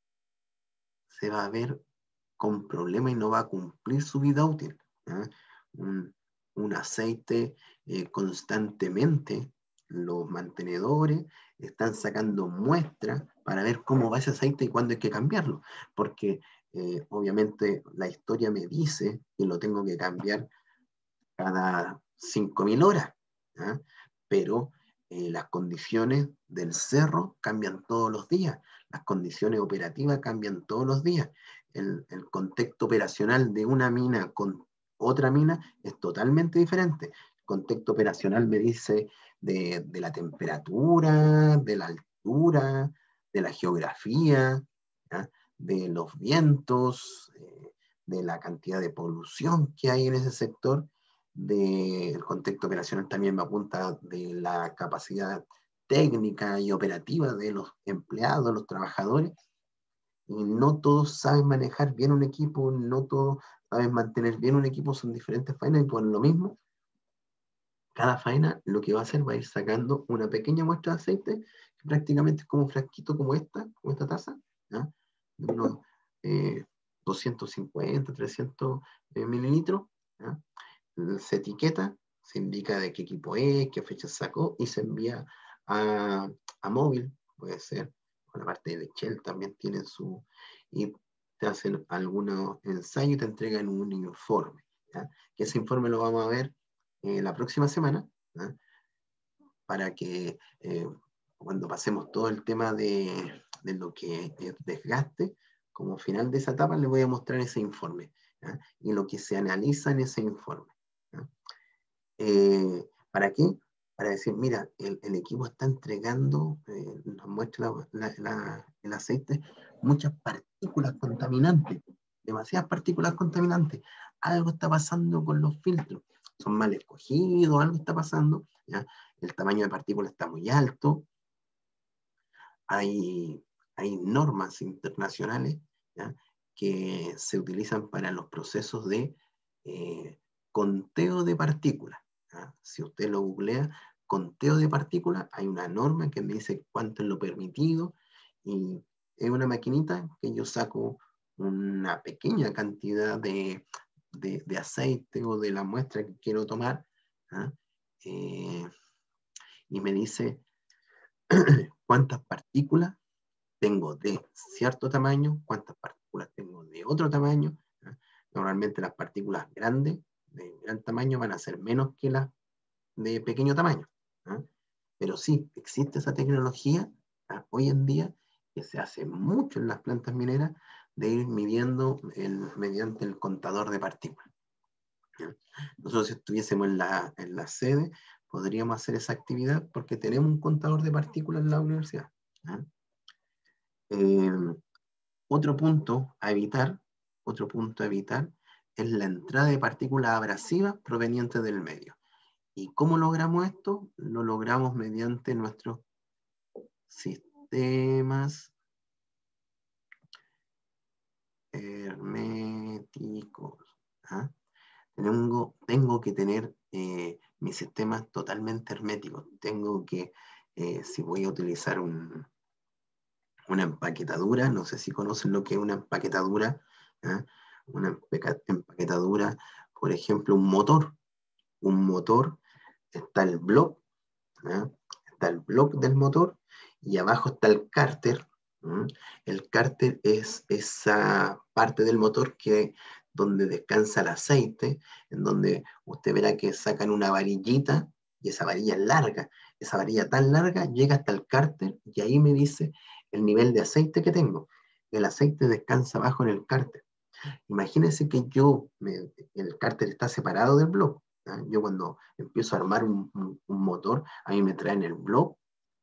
se va a ver con problemas y no va a cumplir su vida útil. ¿Ya? Un, un aceite eh, constantemente, los mantenedores están sacando muestras para ver cómo va ese aceite y cuándo hay que cambiarlo, porque eh, obviamente la historia me dice que lo tengo que cambiar cada cinco mil horas, ¿ya? Pero eh, las condiciones del cerro cambian todos los días, las condiciones operativas cambian todos los días, el, el contexto operacional de una mina con otra mina es totalmente diferente. El contexto operacional me dice de, de la temperatura, de la altura, de la geografía, ¿ya? De los vientos, eh, de la cantidad de polución que hay en ese sector, del contexto operacional también me apunta de la capacidad técnica y operativa de los empleados, los trabajadores, y no todos saben manejar bien un equipo, no todos saben mantener bien un equipo, son diferentes faenas y por lo mismo, cada faena lo que va a hacer va a ir sacando una pequeña muestra de aceite, que prácticamente es como un frasquito como esta, como esta taza, ¿ya? De unos eh, doscientos cincuenta, trescientos eh, mililitros, ¿ya? Se etiqueta, se indica de qué equipo es, qué fecha sacó y se envía a, a móvil, puede ser, con la parte de Shell también tienen su, y te hacen algunos ensayos y te entregan un informe, ¿ya? Que ese informe lo vamos a ver eh, la próxima semana, ¿ya? Para que eh, cuando pasemos todo el tema de, de lo que es desgaste, como final de esa etapa les voy a mostrar ese informe, ¿ya? Y lo que se analiza en ese informe. ¿Ya? Eh, ¿Para qué? Para decir, mira, el, el equipo está entregando, eh, nos muestra la, la, el aceite, muchas partículas contaminantes, demasiadas partículas contaminantes. Algo está pasando con los filtros. son mal escogidos, algo está pasando, ¿ya? El tamaño de partícula está muy alto, hay, hay normas internacionales, ¿ya?, que se utilizan para los procesos de eh, conteo de partículas, ¿ya? Si usted lo googlea, conteo de partículas, hay una norma que me dice cuánto es lo permitido, y es una maquinita que yo saco una pequeña cantidad de, de, de aceite o de la muestra que quiero tomar, ¿ya?, eh, y me dice cuántas partículas tengo de cierto tamaño, cuántas partículas tengo de otro tamaño, ¿ya? Normalmente las partículas grandes, de gran tamaño, van a ser menos que las de pequeño tamaño, ¿ya? Pero sí, existe esa tecnología, ¿ya?, hoy en día, que se hace mucho en las plantas mineras, de ir midiendo el, mediante el contador de partículas, ¿ya? Nosotros, si estuviésemos en la, en la sede, podríamos hacer esa actividad porque tenemos un contador de partículas en la universidad, ¿ya? Eh, otro punto a evitar, otro punto a evitar es la entrada de partículas abrasivas provenientes del medio. ¿Y cómo logramos esto? Lo logramos mediante nuestros sistemas herméticos, ¿ah? Tengo, tengo que tener eh, mis sistemas totalmente herméticos. Tengo que, eh, si voy a utilizar un, una empaquetadura, no sé si conocen lo que es una empaquetadura, ¿ah? Una empaquetadura, por ejemplo, un motor. Un motor, está el block, ¿ah? Está el block del motor, y abajo está el cárter. ¿Mm? El cárter es esa parte del motor que, donde descansa el aceite, en donde usted verá que sacan una varillita, y esa varilla es larga, esa varilla tan larga llega hasta el cárter, y ahí me dice el nivel de aceite que tengo. El aceite descansa abajo en el cárter. Imagínense que yo, me, el cárter está separado del block, ¿ah? Yo cuando empiezo a armar un, un, un motor, a mí me traen el block,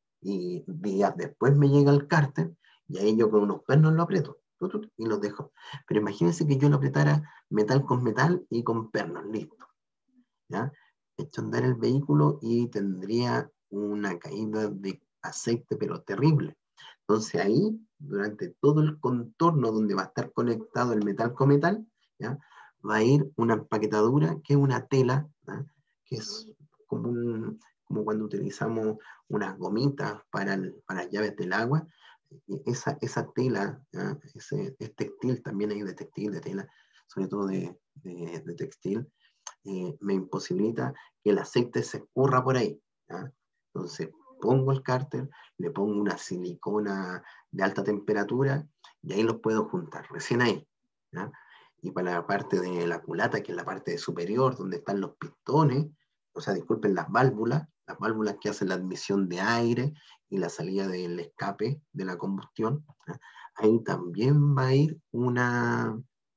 y días después me llega el cárter, y ahí yo con unos pernos lo aprieto, y los dejo. Pero imagínense que yo lo apretara metal con metal y con pernos, listo, ¿ya? Echo a andar el vehículo y tendría una caída de aceite, pero terrible. Entonces ahí, durante todo el contorno donde va a estar conectado el metal con metal, ¿ya?, va a ir una empaquetadura, que es una tela, ¿ya?, que es como, un, como cuando utilizamos unas gomitas para, el, para llaves del agua. Esa, esa tela, ¿ya?, ese, es textil, también hay de textil, de tela, sobre todo de, de, de textil, eh, me imposibilita que el aceite se escurra por ahí, ¿ya? Entonces pongo el cárter, le pongo una silicona de alta temperatura, y ahí los puedo juntar, recién ahí, ¿ya? Y para la parte de la culata, que es la parte superior, donde están los pistones, o sea, disculpen, las válvulas, las válvulas que hacen la admisión de aire y la salida del escape de la combustión, ¿ya?, ahí también va a ir una,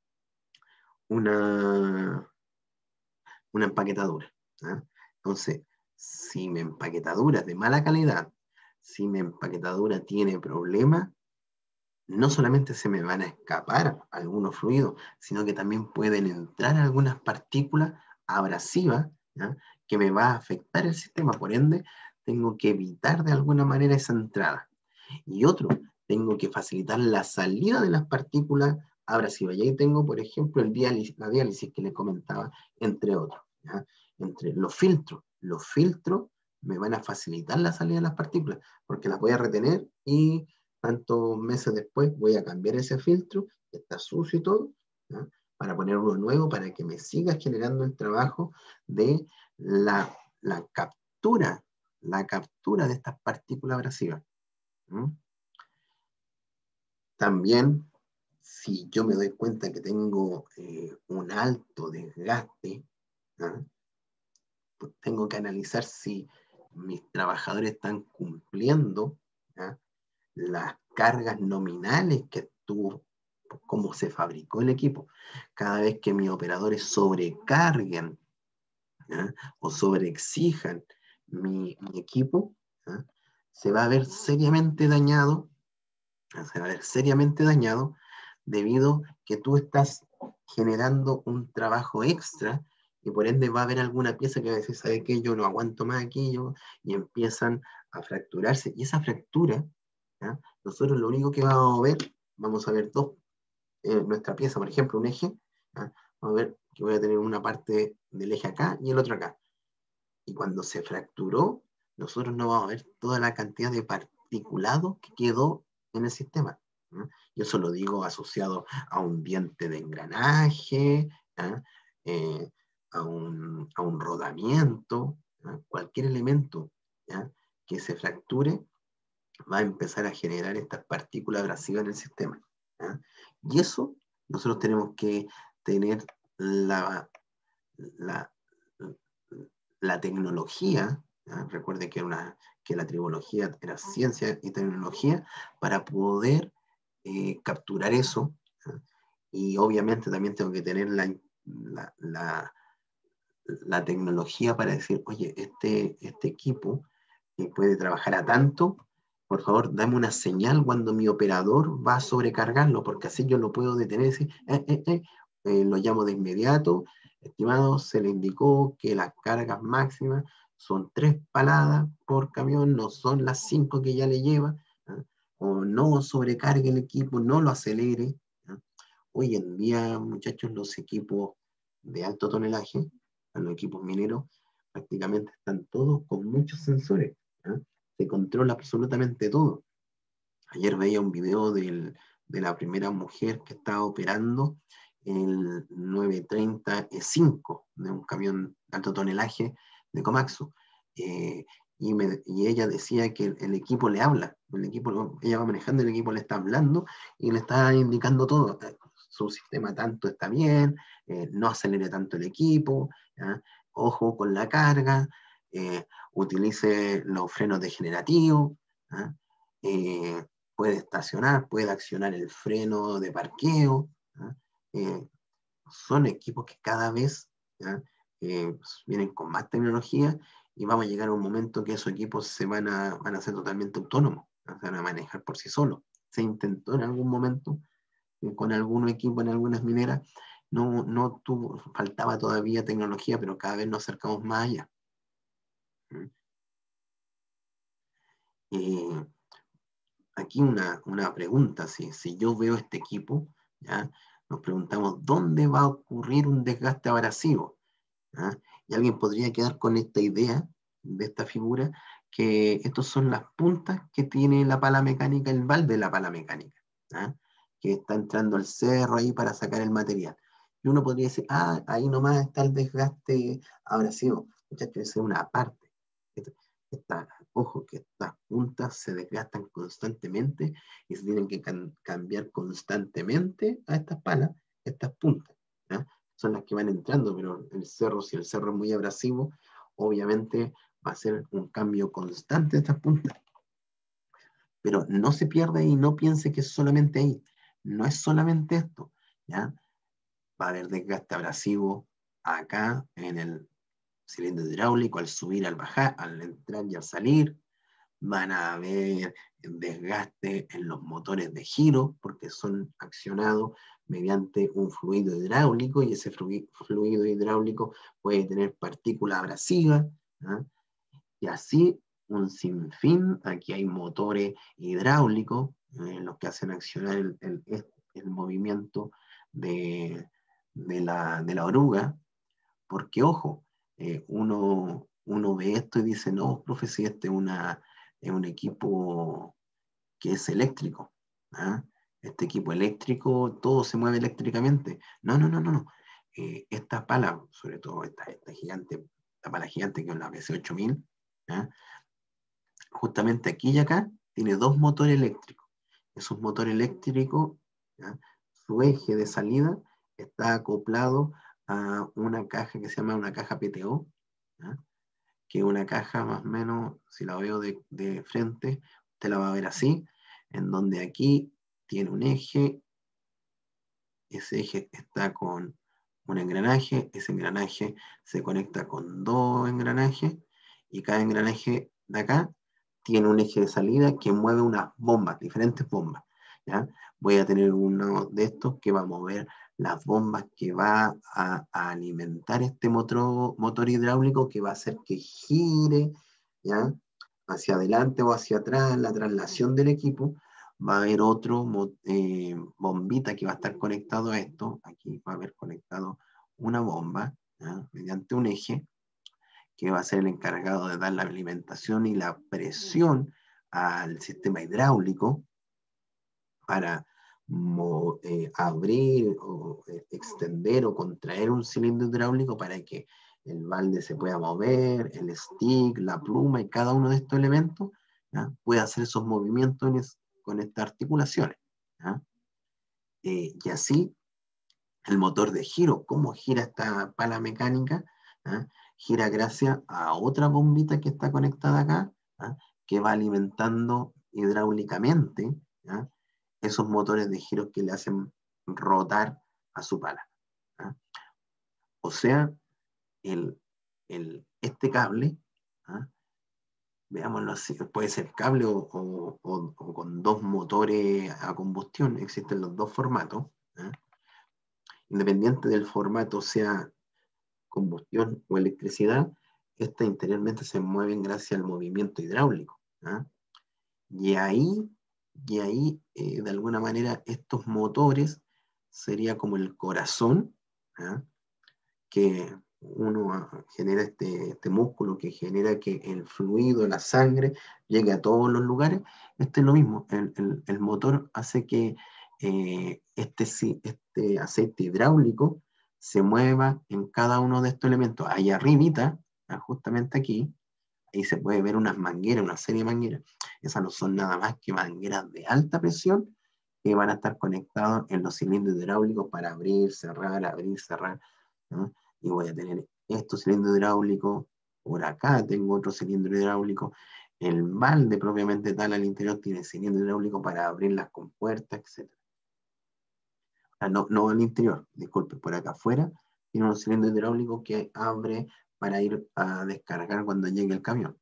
una, una empaquetadura, ¿ya? Entonces, si mi empaquetadura es de mala calidad, si mi empaquetadura tiene problemas, no solamente se me van a escapar algunos fluidos, sino que también pueden entrar algunas partículas abrasivas, ¿ya?, que me va a afectar el sistema. Por ende, tengo que evitar de alguna manera esa entrada. Y otro, tengo que facilitar la salida de las partículas abrasivas. Y ahí tengo, por ejemplo, el diálisis, la diálisis que les comentaba, entre otros, ¿ya? Entre los filtros. Los filtros me van a facilitar la salida de las partículas, porque las voy a retener, y tantos meses después voy a cambiar ese filtro, que está sucio y todo, ¿ya?, para poner uno nuevo, para que me siga generando el trabajo de la, la captura, la captura de estas partículas abrasivas. ¿Mm? También, si yo me doy cuenta que tengo eh, un alto desgaste, ¿ah?, pues tengo que analizar si mis trabajadores están cumpliendo, ¿ah?, las cargas nominales que tuvo, cómo se fabricó el equipo. Cada vez que mis operadores sobrecarguen, ¿ah?, o sobreexijan mi, mi equipo, ¿ah?, se va a ver seriamente dañado, se va a ver seriamente dañado, debido que tú estás generando un trabajo extra, y por ende va a haber alguna pieza que va a decir, ¿sabe qué? Yo no aguanto más aquí, yo, y empiezan a fracturarse, y esa fractura, ¿ya? Nosotros lo único que vamos a ver, vamos a ver dos, eh, nuestra pieza, por ejemplo, un eje, ¿ya? Vamos a ver que voy a tener una parte del eje acá y el otro acá, y cuando se fracturó, nosotros no vamos a ver toda la cantidad de particulado que quedó en el sistema. ¿No? Yo eso lo digo asociado a un diente de engranaje, ¿ah? eh, a, un, a, un, rodamiento, ¿ah? Cualquier elemento, ¿ah? Que se fracture va a empezar a generar estas partículas abrasivas en el sistema. ¿Ah? Y eso nosotros tenemos que tener la, la, la tecnología, ¿ah? Recuerde que, una, que la tribología era ciencia y tecnología, para poder eh, capturar eso, ¿ah? Y obviamente también tengo que tener la, la, la, la tecnología para decir, oye, este, este equipo eh, puede trabajar a tanto, por favor, dame una señal cuando mi operador va a sobrecargarlo, porque así yo lo puedo detener y decir, eh, eh, eh, eh, lo llamo de inmediato, estimado, se le indicó que las cargas máximas son tres paladas por camión, no son las cinco que ya le lleva, ¿eh? O no sobrecargue el equipo, no lo acelere. ¿Eh? Hoy en día, muchachos, los equipos de alto tonelaje, los equipos mineros, prácticamente están todos con muchos sensores. ¿Eh? Se controla absolutamente todo. Ayer veía un video del, de la primera mujer que estaba operando el novecientos treinta E cinco de un camión de alto tonelaje de Komatsu. Eh, y, me, y ella decía que el, el equipo le habla, el equipo, ella va manejando, el equipo le está hablando y le está indicando todo. Su sistema tanto está bien, eh, no acelere tanto el equipo, ¿ya? Ojo con la carga, eh, utilice los frenos degenerativos, ¿ya? Eh, puede estacionar, puede accionar el freno de parqueo. Eh, son equipos que cada vez eh, vienen con más tecnología y vamos a llegar a un momento que esos equipos se van a, van a ser totalmente autónomos, ¿no? Se van a manejar por sí solos. Se intentó en algún momento eh, con algún equipo en algunas mineras, no, no tuvo, faltaba todavía tecnología, pero cada vez nos acercamos más allá. Eh, aquí una, una pregunta, si, si yo veo este equipo, ¿ya? Nos preguntamos, ¿dónde va a ocurrir un desgaste abrasivo? ¿Ya? Y alguien podría quedar con esta idea de esta figura, que estas son las puntas que tiene la pala mecánica, el valve de la pala mecánica, ¿ya? Que está entrando al cerro ahí para sacar el material. Y uno podría decir, ah, ahí nomás está el desgaste abrasivo. Muchachos, esa es una parte. Esta, esta, ojo, que estas puntas se desgastan constantemente y se tienen que can cambiar constantemente a estas palas, estas puntas, ¿ya? Son las que van entrando, pero el cerro, si el cerro es muy abrasivo, obviamente va a ser un cambio constante de estas puntas. Pero no se pierda y no piense que es solamente ahí. No es solamente esto, ¿ya? Va a haber desgaste abrasivo acá en el cilindro hidráulico, al subir, al bajar, al entrar y al salir. Van a haber desgaste en los motores de giro, porque son accionados mediante un fluido hidráulico, y ese fluido hidráulico puede tener partículas abrasivas, ¿eh? Y así un sinfín. Aquí hay motores hidráulicos, eh, los que hacen accionar el, el, el movimiento de, de, la, de la oruga, porque ojo, eh, uno, uno ve esto y dice, no, profe, si este es, una, es un equipo que es eléctrico, ¿ah? Este equipo eléctrico, todo se mueve eléctricamente. No, no, no, no, no. Eh, esta pala, sobre todo esta, esta gigante, esta pala gigante que es la B C ocho mil, ¿ah? Justamente aquí y acá tiene dos motores eléctricos. Esos motores eléctricos, ¿ah? Su eje de salida está acoplado a una caja que se llama una caja P T O, ¿ah? Que es una caja más o menos, si la veo de, de frente, usted la va a ver así, en donde aquí tiene un eje, ese eje está con un engranaje, ese engranaje se conecta con dos engranajes, y cada engranaje de acá tiene un eje de salida que mueve unas bombas, diferentes bombas, ¿ya? Voy a tener uno de estos que va a mover las bombas que va a, a alimentar este motor, motor hidráulico que va a hacer que gire, ¿ya? Hacia adelante o hacia atrás, la traslación del equipo. Va a haber otro eh, bombita que va a estar conectado a esto. Aquí va a haber conectado una bomba, ¿ya? Mediante un eje que va a ser el encargado de dar la alimentación y la presión al sistema hidráulico para mo, eh, abrir o eh, extender o contraer un cilindro hidráulico para que el balde se pueda mover, el stick, la pluma y cada uno de estos elementos, ¿ya? Puede hacer esos movimientos es, con estas articulaciones, ¿ya? Eh, y así el motor de giro, cómo gira esta pala mecánica, ¿ya? Gira gracias a otra bombita que está conectada acá, ¿ya? Que va alimentando hidráulicamente, ¿ya? Esos motores de giro que le hacen rotar a su pala, ¿ya? O sea, el, el, este cable, ¿ya? Veámoslo así, puede ser cable o, o, o, o, con dos motores a combustión, existen los dos formatos, ¿ya? Independiente del formato, sea combustión o electricidad, estas interiormente se mueven gracias al movimiento hidráulico, ¿ya? Y ahí, y ahí eh, de alguna manera, estos motores sería como el corazón, ¿ya? Que uno genera este, este músculo que genera que el fluido, la sangre, llegue a todos los lugares. Este es lo mismo, el, el, el motor hace que eh, este, este aceite hidráulico se mueva en cada uno de estos elementos. Ahí arribita, justamente aquí, ahí se puede ver unas mangueras, una serie de mangueras. Esas no son nada más que mangueras de alta presión que van a estar conectados en los cilindros hidráulicos para abrir, cerrar, abrir, cerrar, ¿no? Y voy a tener estos cilindros hidráulicos, por acá tengo otro cilindro hidráulico, el balde propiamente tal al interior tiene cilindro hidráulico para abrir las compuertas, etcétera. Ah, no, no al interior, disculpe, por acá afuera tiene un cilindro hidráulico que abre para ir a descargar cuando llegue el camión.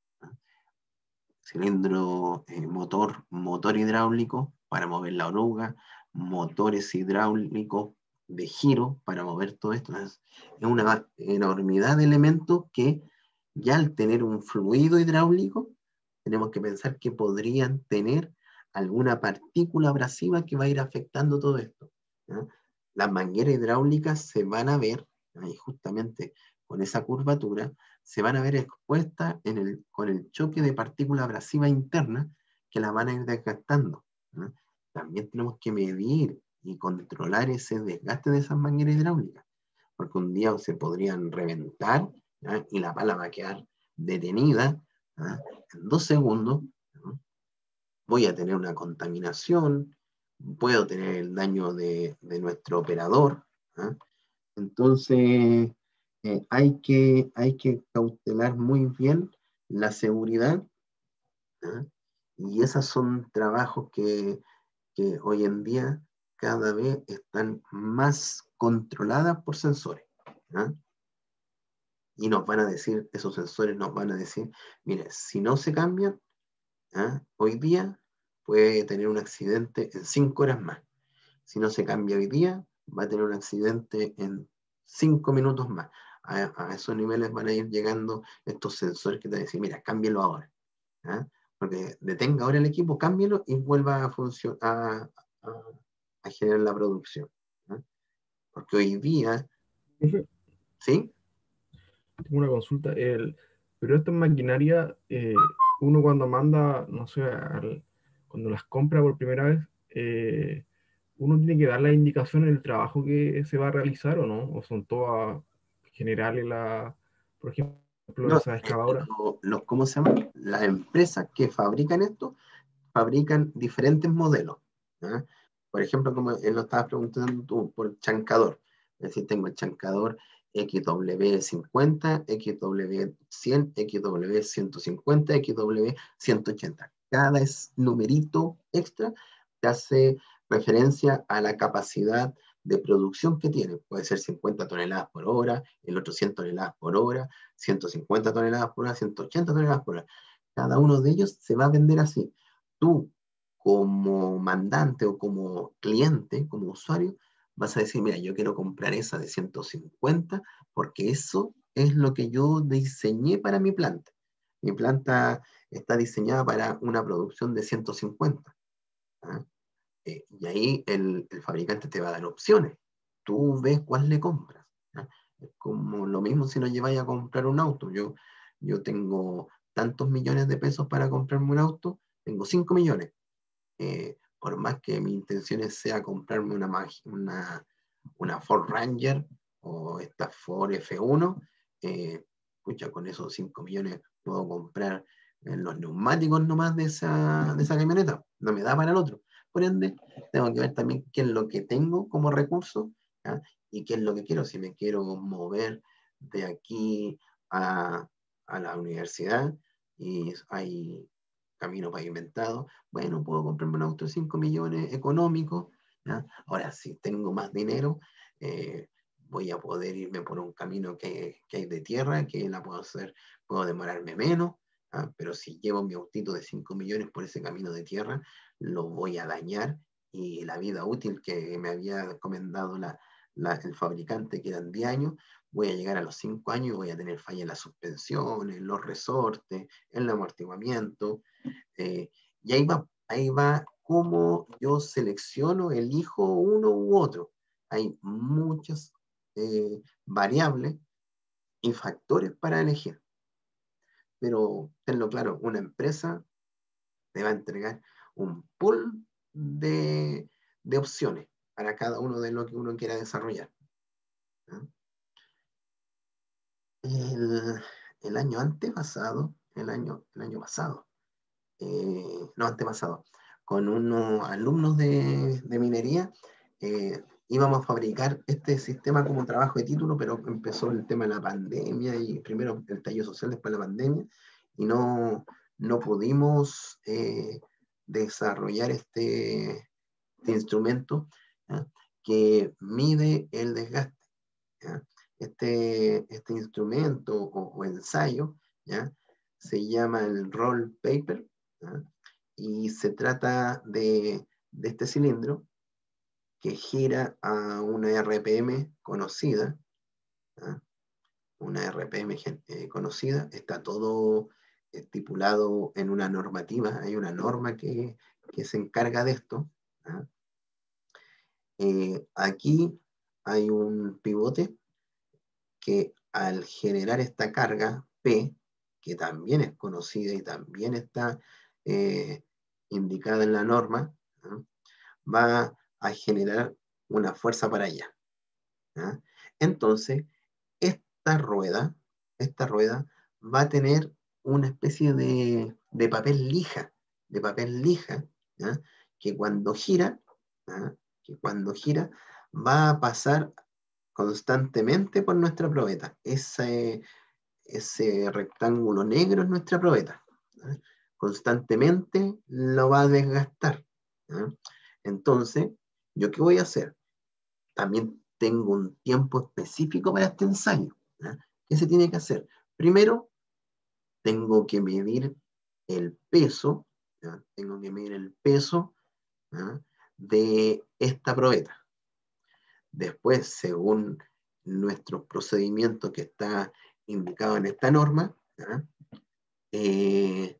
Cilindro eh, motor, motor hidráulico para mover la oruga, motores hidráulicos de giro para mover todo esto. Es una enormidad de elementos que ya al tener un fluido hidráulico, tenemos que pensar que podrían tener alguna partícula abrasiva que va a ir afectando todo esto, ¿no? Las mangueras hidráulicas se van a ver, ahí justamente con esa curvatura, se van a ver expuestas en el, con el choque de partícula abrasiva interna que la van a ir desgastando, ¿no? También tenemos que medir y controlar ese desgaste de esas mangueras hidráulicas, porque un día se podrían reventar, ¿no? Y la pala va a quedar detenida, ¿no? En dos segundos, ¿no? Voy a tener una contaminación, puedo tener el daño de, de nuestro operador, ¿no? Entonces, eh, hay, que, hay que cautelar muy bien la seguridad, ¿eh? Y esos son trabajos que, que hoy en día cada vez están más controladas por sensores, ¿eh? Y nos van a decir, esos sensores nos van a decir, mire, si no se cambian, ¿eh? Hoy día puede tener un accidente en cinco horas más. Si no se cambia hoy día, va a tener un accidente en cinco minutos más. A, a esos niveles van a ir llegando estos sensores que te van a decir, mira, cámbielo ahora, ¿eh? Porque detenga ahora el equipo, cámbielo y vuelva a funcionar, a, a, a generar la producción, ¿eh? Porque hoy día, Profe, ¿sí? tengo una consulta. El, pero esta maquinaria, eh, uno cuando manda, no sé, al- cuando las compra por primera vez, eh, uno tiene que dar la indicación del trabajo que se va a realizar o no, o son todas generales, la, por ejemplo, No, esa eh, excavadora. lo, lo- ¿cómo se llama? Las empresas que fabrican esto fabrican diferentes modelos, ¿eh? Por ejemplo, como él lo estabas preguntando tú, por chancador. Es decir, tengo el chancador X W cincuenta, X W cien, X W ciento cincuenta, X W ciento ochenta. Cada es numerito extra te hace referencia a la capacidad de producción que tiene. Puede ser cincuenta toneladas por hora, el otro cien toneladas por hora, ciento cincuenta toneladas por hora, ciento ochenta toneladas por hora. Cada uno de ellos se va a vender así. Tú, como mandante o como cliente, como usuario, vas a decir, mira, yo quiero comprar esa de ciento cincuenta porque eso es lo que yo diseñé para mi planta. Mi planta está diseñada para una producción de ciento cincuenta. ¿Ah? Eh, y ahí el, el, fabricante te va a dar opciones. Tú ves cuál le compras. ¿Ah? Es como lo mismo si lo lleváis a comprar un auto. Yo, yo tengo tantos millones de pesos para comprarme un auto, tengo cinco millones. Eh, por más que mi intención sea comprarme una, una, una Ford Ranger o esta Ford F uno, eh, escucha, con esos cinco millones puedo comprar eh, los neumáticos nomás de esa, de esa camioneta, no me da para el otro. Por ende, tengo que ver también qué es lo que tengo como recurso, ¿ya? Y qué es lo que quiero, si me quiero mover de aquí a, a la universidad y hay camino pavimentado, bueno, puedo comprarme un auto de cinco millones económico, ¿ya? Ahora, si tengo más dinero, eh, voy a poder irme por un camino que, que hay de tierra, que la puedo hacer, puedo demorarme menos, ¿ah? Pero si llevo mi autito de cinco millones por ese camino de tierra, lo voy a dañar y la vida útil que me había recomendado la, la, el fabricante, que eran diez años, voy a llegar a los cinco años y voy a tener falla en las suspensiones, en los resortes, en el amortiguamiento. Eh, y ahí va, ahí va cómo yo selecciono, elijo uno u otro. Hay muchas eh, variables y factores para elegir. Pero tenlo claro, una empresa te va a entregar un pool de, de opciones para cada uno de lo que uno quiera desarrollar. ¿No? El, el año antepasado, el año, el año pasado, eh, no antepasado, con unos alumnos de, de minería, eh, íbamos a fabricar este sistema como trabajo de título, pero empezó el tema de la pandemia y primero el estallido social, después la pandemia, y no, no pudimos eh, desarrollar este, este instrumento, ¿ya? Que mide el desgaste. ¿Ya? Este, este instrumento o, o ensayo, ¿ya? Se llama el roll paper, ¿ya? Y se trata de, de este cilindro que gira a una R P M conocida, ¿ya? Una R P M eh, conocida, está todo estipulado en una normativa, hay una norma que, que se encarga de esto. ¿Ya? Eh, aquí hay un pivote que al generar esta carga P, que también es conocida y también está eh, indicada en la norma, ¿no? Va a generar una fuerza para allá, ¿no? Entonces, esta rueda, esta rueda va a tener una especie de, de papel lija, de papel lija, ¿no? Que cuando gira, ¿no? Que cuando gira va a pasar constantemente por nuestra probeta. Ese, ese rectángulo negro es nuestra probeta. ¿No? Constantemente lo va a desgastar. ¿No? Entonces, ¿yo qué voy a hacer? También tengo un tiempo específico para este ensayo. ¿No? ¿Qué se tiene que hacer? Primero, tengo que medir el peso, ¿no? Tengo que medir el peso, ¿no? De esta probeta. Después, según nuestro procedimiento que está indicado en esta norma, ¿ya? Eh,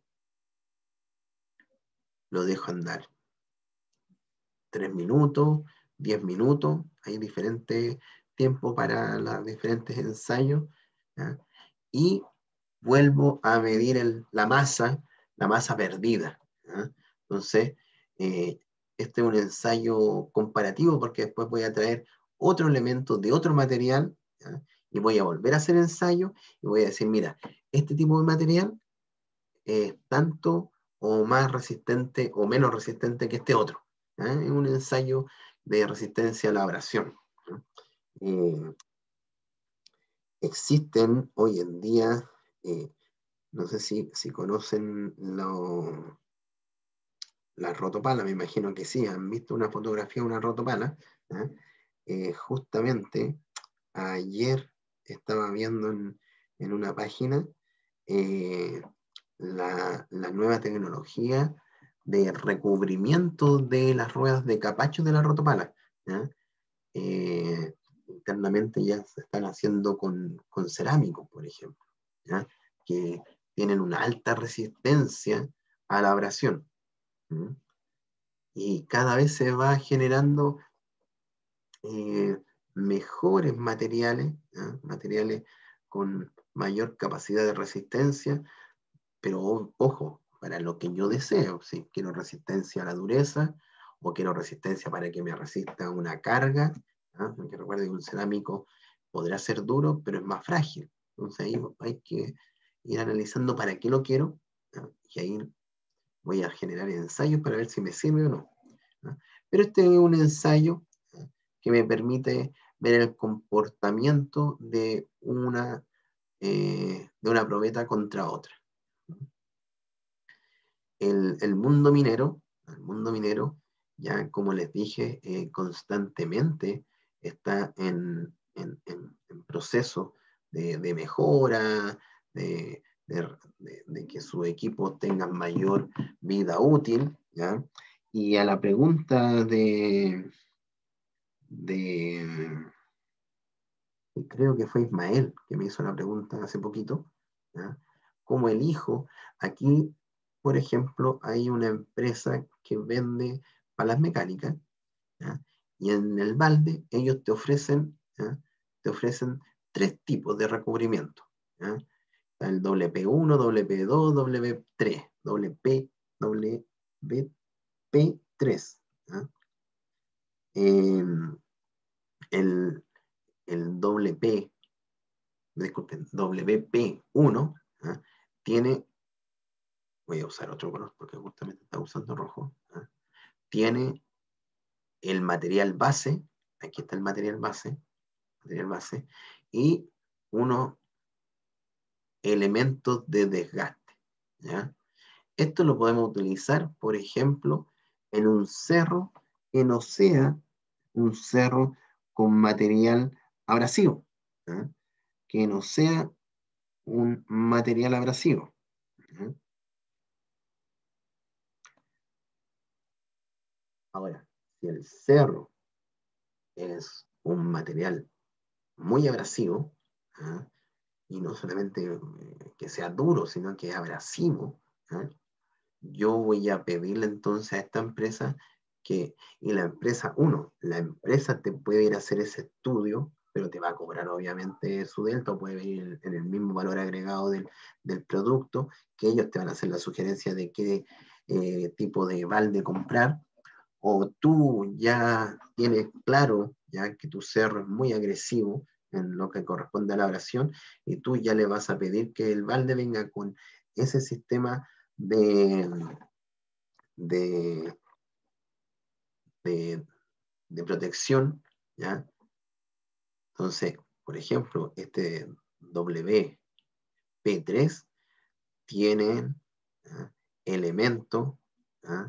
lo dejo andar tres minutos, diez minutos, hay diferentes tiempos para los diferentes ensayos, ¿ya? Y vuelvo a medir el, la masa, la masa perdida, ¿ya? Entonces, eh, este es un ensayo comparativo porque después voy a traer otro elemento de otro material, ¿ya? Y voy a volver a hacer ensayo y voy a decir, mira, este tipo de material es tanto o más resistente o menos resistente que este otro. ¿Ya? Es un ensayo de resistencia a la abrasión. Eh, existen hoy en día, eh, no sé si, si conocen lo, la rotopala, me imagino que sí, han visto una fotografía de una rotopala. ¿Ya? Eh, justamente ayer estaba viendo en, en una página eh, la, la, nueva tecnología de recubrimiento de las ruedas de capacho de la rotopala. ¿Ya? eh, internamente ya se están haciendo con, con cerámicos, por ejemplo, ¿ya? Que tienen una alta resistencia a la abrasión. ¿Mm? Y cada vez se va generando eh, mejores materiales, ¿ya? Materiales con mayor capacidad de resistencia, pero o- ojo, para lo que yo deseo, si quiero resistencia a la dureza, o quiero resistencia para que me resista una carga, ¿ah? Porque recuerden que un cerámico podrá ser duro, pero es más frágil. Entonces ahí hay que ir analizando para qué lo quiero, ¿ah? Y ahí voy a generar ensayos para ver si me sirve o no, ¿ah? Pero este es un ensayo, ¿ah? Que me permite ver el comportamiento de una, eh, de una probeta contra otra. El, el mundo minero, el mundo minero, ya como les dije, eh, constantemente está en, en, en, en proceso de, de mejora, de, de, de, de que sus equipos tengan mayor vida útil, ¿ya? Y a la pregunta de, de, creo que fue Ismael que me hizo la pregunta hace poquito, ¿ya? ¿Cómo elijo? Aquí, por ejemplo, hay una empresa que vende palas mecánicas, ¿ya? Y en el balde ellos te ofrecen, ¿ya? Te ofrecen tres tipos de recubrimiento, ¿ya? Está el W P uno, W P dos, W P tres, W P, W P tres, ¿ya? Eh, el, el W P, disculpen, W P uno, ¿ah? Tiene, voy a usar otro color porque justamente está usando rojo, ¿ah? Tiene el material base, aquí está el material base, material base, y unos elementos de desgaste, ¿ya? Esto lo podemos utilizar, por ejemplo, en un cerro que no sea un cerro con material abrasivo, ¿ya? Que no sea un material abrasivo, ¿ya? Ahora, si el cerro es un material muy abrasivo, ¿ah? Y no solamente eh, que sea duro, sino que es abrasivo, ¿ah? Yo voy a pedirle entonces a esta empresa que, y la empresa, uno, la empresa te puede ir a hacer ese estudio, pero te va a cobrar obviamente su delta, puede venir en el mismo valor agregado del, del producto, que ellos te van a hacer la sugerencia de qué eh, tipo de balde comprar, o tú ya tienes claro ya que tu cerro es muy agresivo en lo que corresponde a la abrasión, y tú ya le vas a pedir que el balde venga con ese sistema de, de, de, de protección, ¿ya? Entonces, por ejemplo, este W P tres tiene, ¿ya? elementos, ¿ya?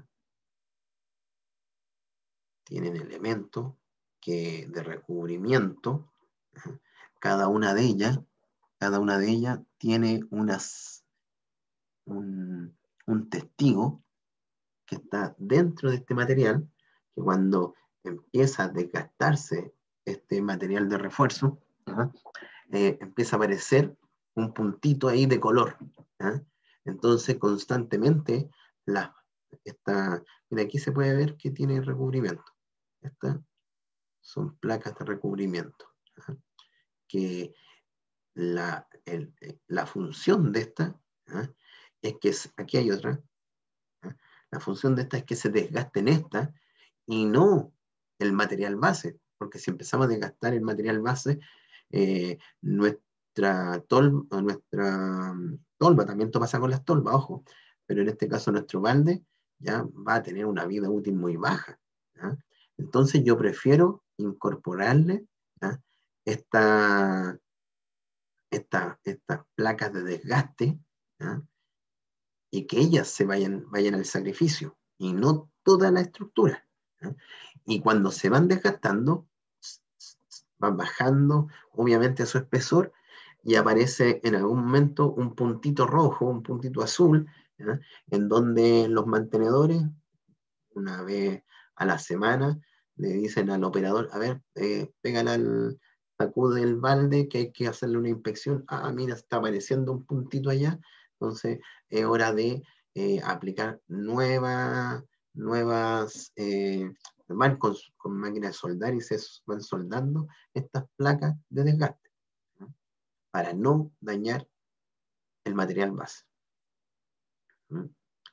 Tienen elementos que, de recubrimiento, ¿ya? Cada una de ellas, cada una de ellas tiene unas, un, un testigo que está dentro de este material, que cuando empieza a desgastarse este material de refuerzo, ¿ya? Eh, empieza a aparecer un puntito ahí de color, ¿ya? Entonces constantemente la, esta, mira, aquí se puede ver que tiene recubrimiento. Estas son placas de recubrimiento, ¿ya? Que la, el, la función de esta, ¿ya? Es que es, aquí hay otra, ¿ya? La función de esta es que se desgasten esta y no el material base, porque si empezamos a desgastar el material base, eh, nuestra, tol, nuestra tolva, también esto pasa con las tolvas, ojo, pero en este caso nuestro balde ya va a tener una vida útil muy baja, ¿ya? Entonces yo prefiero incorporarle, ¿ya? esta, esta, estas placas de desgaste, ¿ya? Y que ellas se vayan, vayan al sacrificio y no toda la estructura, ¿ya? Y cuando se van desgastando, van bajando obviamente a su espesor y aparece en algún momento un puntito rojo, un puntito azul, ¿ya? En donde los mantenedores, una vez a la semana, le dicen al operador, a ver, eh, pégale al, sacude el balde que hay que hacerle una inspección. Ah, mira, está apareciendo un puntito allá. Entonces es hora de eh, aplicar nueva, nuevas, eh, van con, con máquinas de soldar y se van soldando estas placas de desgaste, ¿no? Para no dañar el material base, ¿no?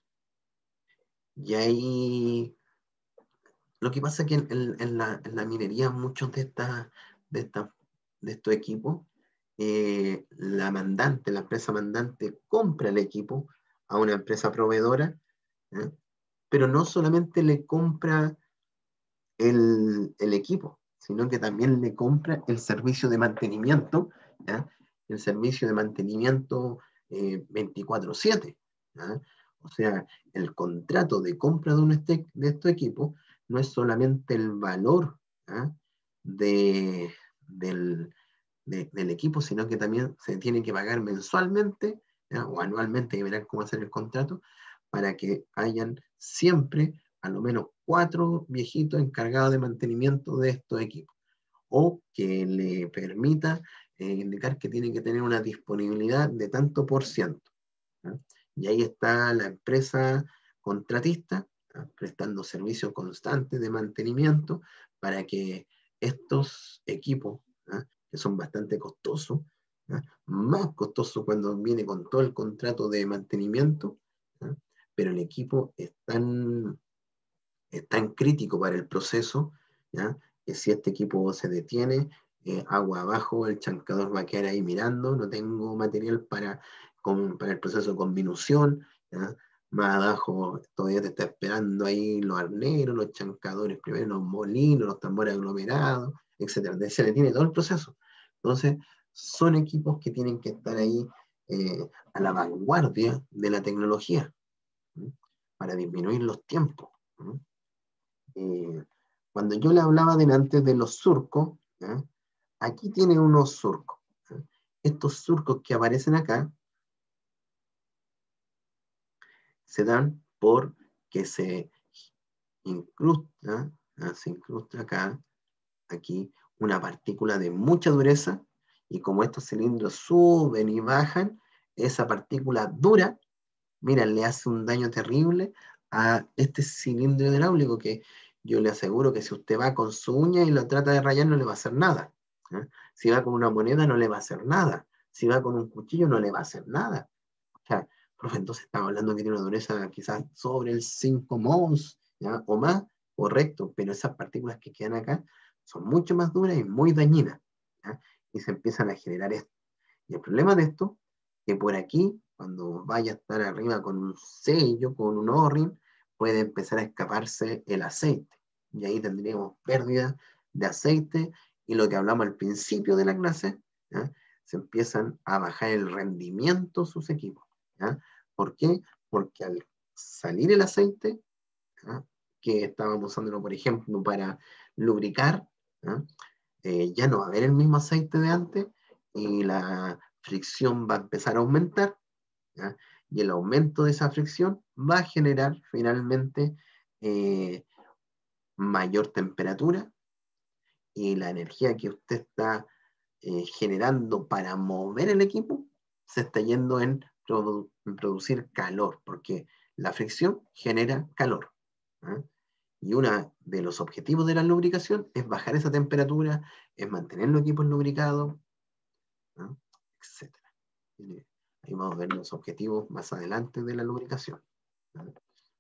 Y ahí, lo que pasa es que en, en- en la, en la minería muchos de, estas de, estas de estos equipos, eh, la mandante, la empresa mandante compra el equipo a una empresa proveedora, ¿eh? Pero no solamente le compra el, el equipo, sino que también le compra el servicio de mantenimiento, ¿ya? El servicio de mantenimiento eh, veinticuatro siete, ¿ya? O sea, el contrato de compra de, un este, de estos equipos no es solamente el valor, ¿ya? de, del, de, del equipo, sino que también se tiene que pagar mensualmente, ¿ya? O anualmente, que verán cómo hacer el contrato, para que hayan siempre a lo menos cuatro viejitos encargados de mantenimiento de estos equipos, o que le permita eh, indicar que tiene que tener una disponibilidad de tanto por ciento, ¿no? Y ahí está la empresa contratista, ¿no? Prestando servicios constantes de mantenimiento para que estos equipos, ¿no? Que son bastante costosos, ¿no? Más costosos cuando viene con todo el contrato de mantenimiento, ¿no? Pero el equipo es tan, es tan crítico para el proceso, ¿ya? Que si este equipo se detiene, eh, agua abajo, el chancador va a quedar ahí mirando, no tengo material para, con, para el proceso de conminución, ¿ya? Más abajo todavía te está esperando ahí los arneros, los chancadores primero, los molinos, los tambores aglomerados, etcétera. Se detiene todo el proceso. Entonces, son equipos que tienen que estar ahí eh, a la vanguardia de la tecnología, ¿sí? Para disminuir los tiempos, ¿sí? Eh, Cuando yo le hablaba delante de los surcos, ¿ya? Aquí tiene unos surcos, ¿ya? Estos surcos que aparecen acá se dan por que se incrusta, ¿ya? Se incrusta acá, aquí, una partícula de mucha dureza, y como estos cilindros suben y bajan, esa partícula dura, mira, le hace un daño terrible a este cilindro hidráulico que yo le aseguro que si usted va con su uña y lo trata de rayar no le va a hacer nada, ¿eh? Si va con una moneda no le va a hacer nada. Si va con un cuchillo no le va a hacer nada. O sea, profe, entonces estaba hablando que tiene una dureza quizás sobre el cinco mons, ¿ya? O más, correcto, pero esas partículas que quedan acá son mucho más duras y muy dañinas, ¿ya? Y se empiezan a generar esto. Y el problema de esto, que por aquí, cuando vaya a estar arriba con un sello, con un O-ring, puede empezar a escaparse el aceite. Y ahí tendríamos pérdida de aceite y lo que hablamos al principio de la clase, ¿ya? Se empiezan a bajar el rendimiento de sus equipos, ¿ya? ¿Por qué? Porque al salir el aceite, ¿ya? Que estábamos usándolo, por ejemplo, para lubricar, ¿ya? Eh, ya no va a haber el mismo aceite de antes y la fricción va a empezar a aumentar, ¿ya? Y el aumento de esa fricción va a generar finalmente eh, mayor temperatura, y la energía que usted está eh, generando para mover el equipo se está yendo en, produ en producir calor, porque la fricción genera calor, ¿eh? Y uno de los objetivos de la lubricación es bajar esa temperatura, es mantener los equipos lubricados, ¿no? etcétera. Ahí vamos a ver los objetivos más adelante de la lubricación, ¿no?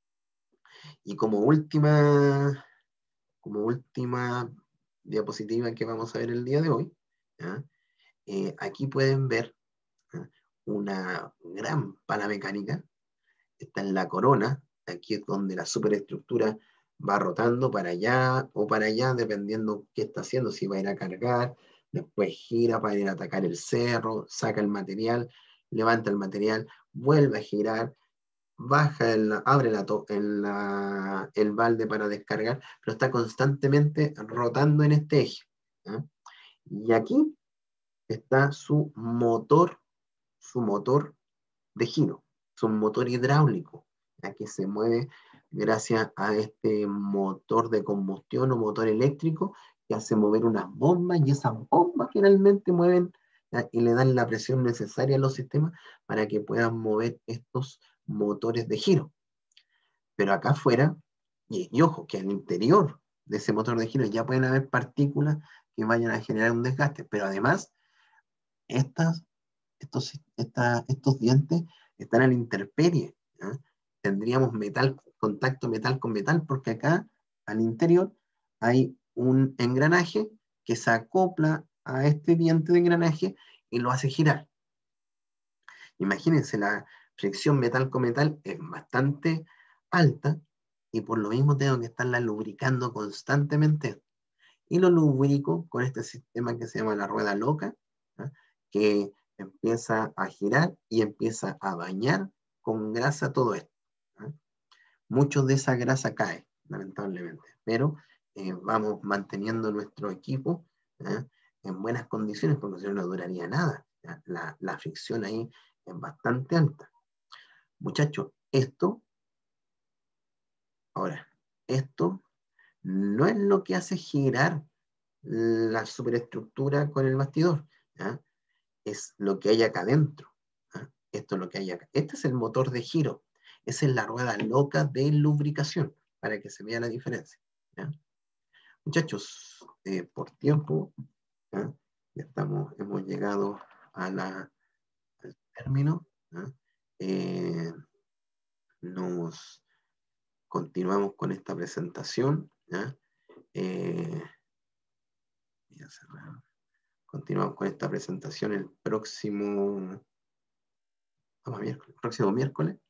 Y como última, como última diapositiva que vamos a ver el día de hoy, ¿ya? Eh, aquí pueden ver, ¿ya? Una gran pala mecánica, está en la corona, aquí es donde la superestructura va rotando para allá o para allá, dependiendo qué está haciendo, si va a ir a cargar, después gira para ir a atacar el cerro, saca el material, levanta el material, vuelve a girar, baja, el, abre la, el, la, el balde para descargar, pero está constantemente rotando en este eje, ¿eh? Y aquí está su motor, su motor de giro, su motor hidráulico, ya que se mueve gracias a este motor de combustión o motor eléctrico que hace mover unas bombas, y esas bombas finalmente mueven, ¿ya? Y le dan la presión necesaria a los sistemas para que puedan mover estos motores de giro. Pero acá afuera, y, y ojo, que al interior de ese motor de giro ya pueden haber partículas que vayan a generar un desgaste, pero además estas, estos, esta, estos dientes están a la intemperie, ¿ya? Tendríamos metal, contacto metal con metal, porque acá al interior hay un engranaje que se acopla a este diente de engranaje y lo hace girar. Imagínense, la fricción metal con metal es bastante alta y por lo mismo tengo que estarla lubricando constantemente. Y lo lubrico con este sistema que se llama la rueda loca, ¿ya? Que empieza a girar y empieza a bañar con grasa todo esto, ¿ya? Mucho de esa grasa cae, lamentablemente, pero eh, vamos manteniendo nuestro equipo, ¿ya? En buenas condiciones, porque si no, no duraría nada. La, la fricción ahí es bastante alta. Muchachos, esto, ahora, esto no es lo que hace girar la superestructura con el bastidor, ¿ya? Es lo que hay acá adentro, ¿ya? Esto es lo que hay acá. Este es el motor de giro. Esa es la rueda loca de lubricación, para que se vea la diferencia, ¿ya? Muchachos, eh, por tiempo, ¿ya? Ya estamos, hemos llegado a la, al término, ¿ya? Eh, nos continuamos con esta presentación, ¿ya? Eh, voy a cerrar. Continuamos con esta presentación el próximo, vamos a miércoles, próximo miércoles,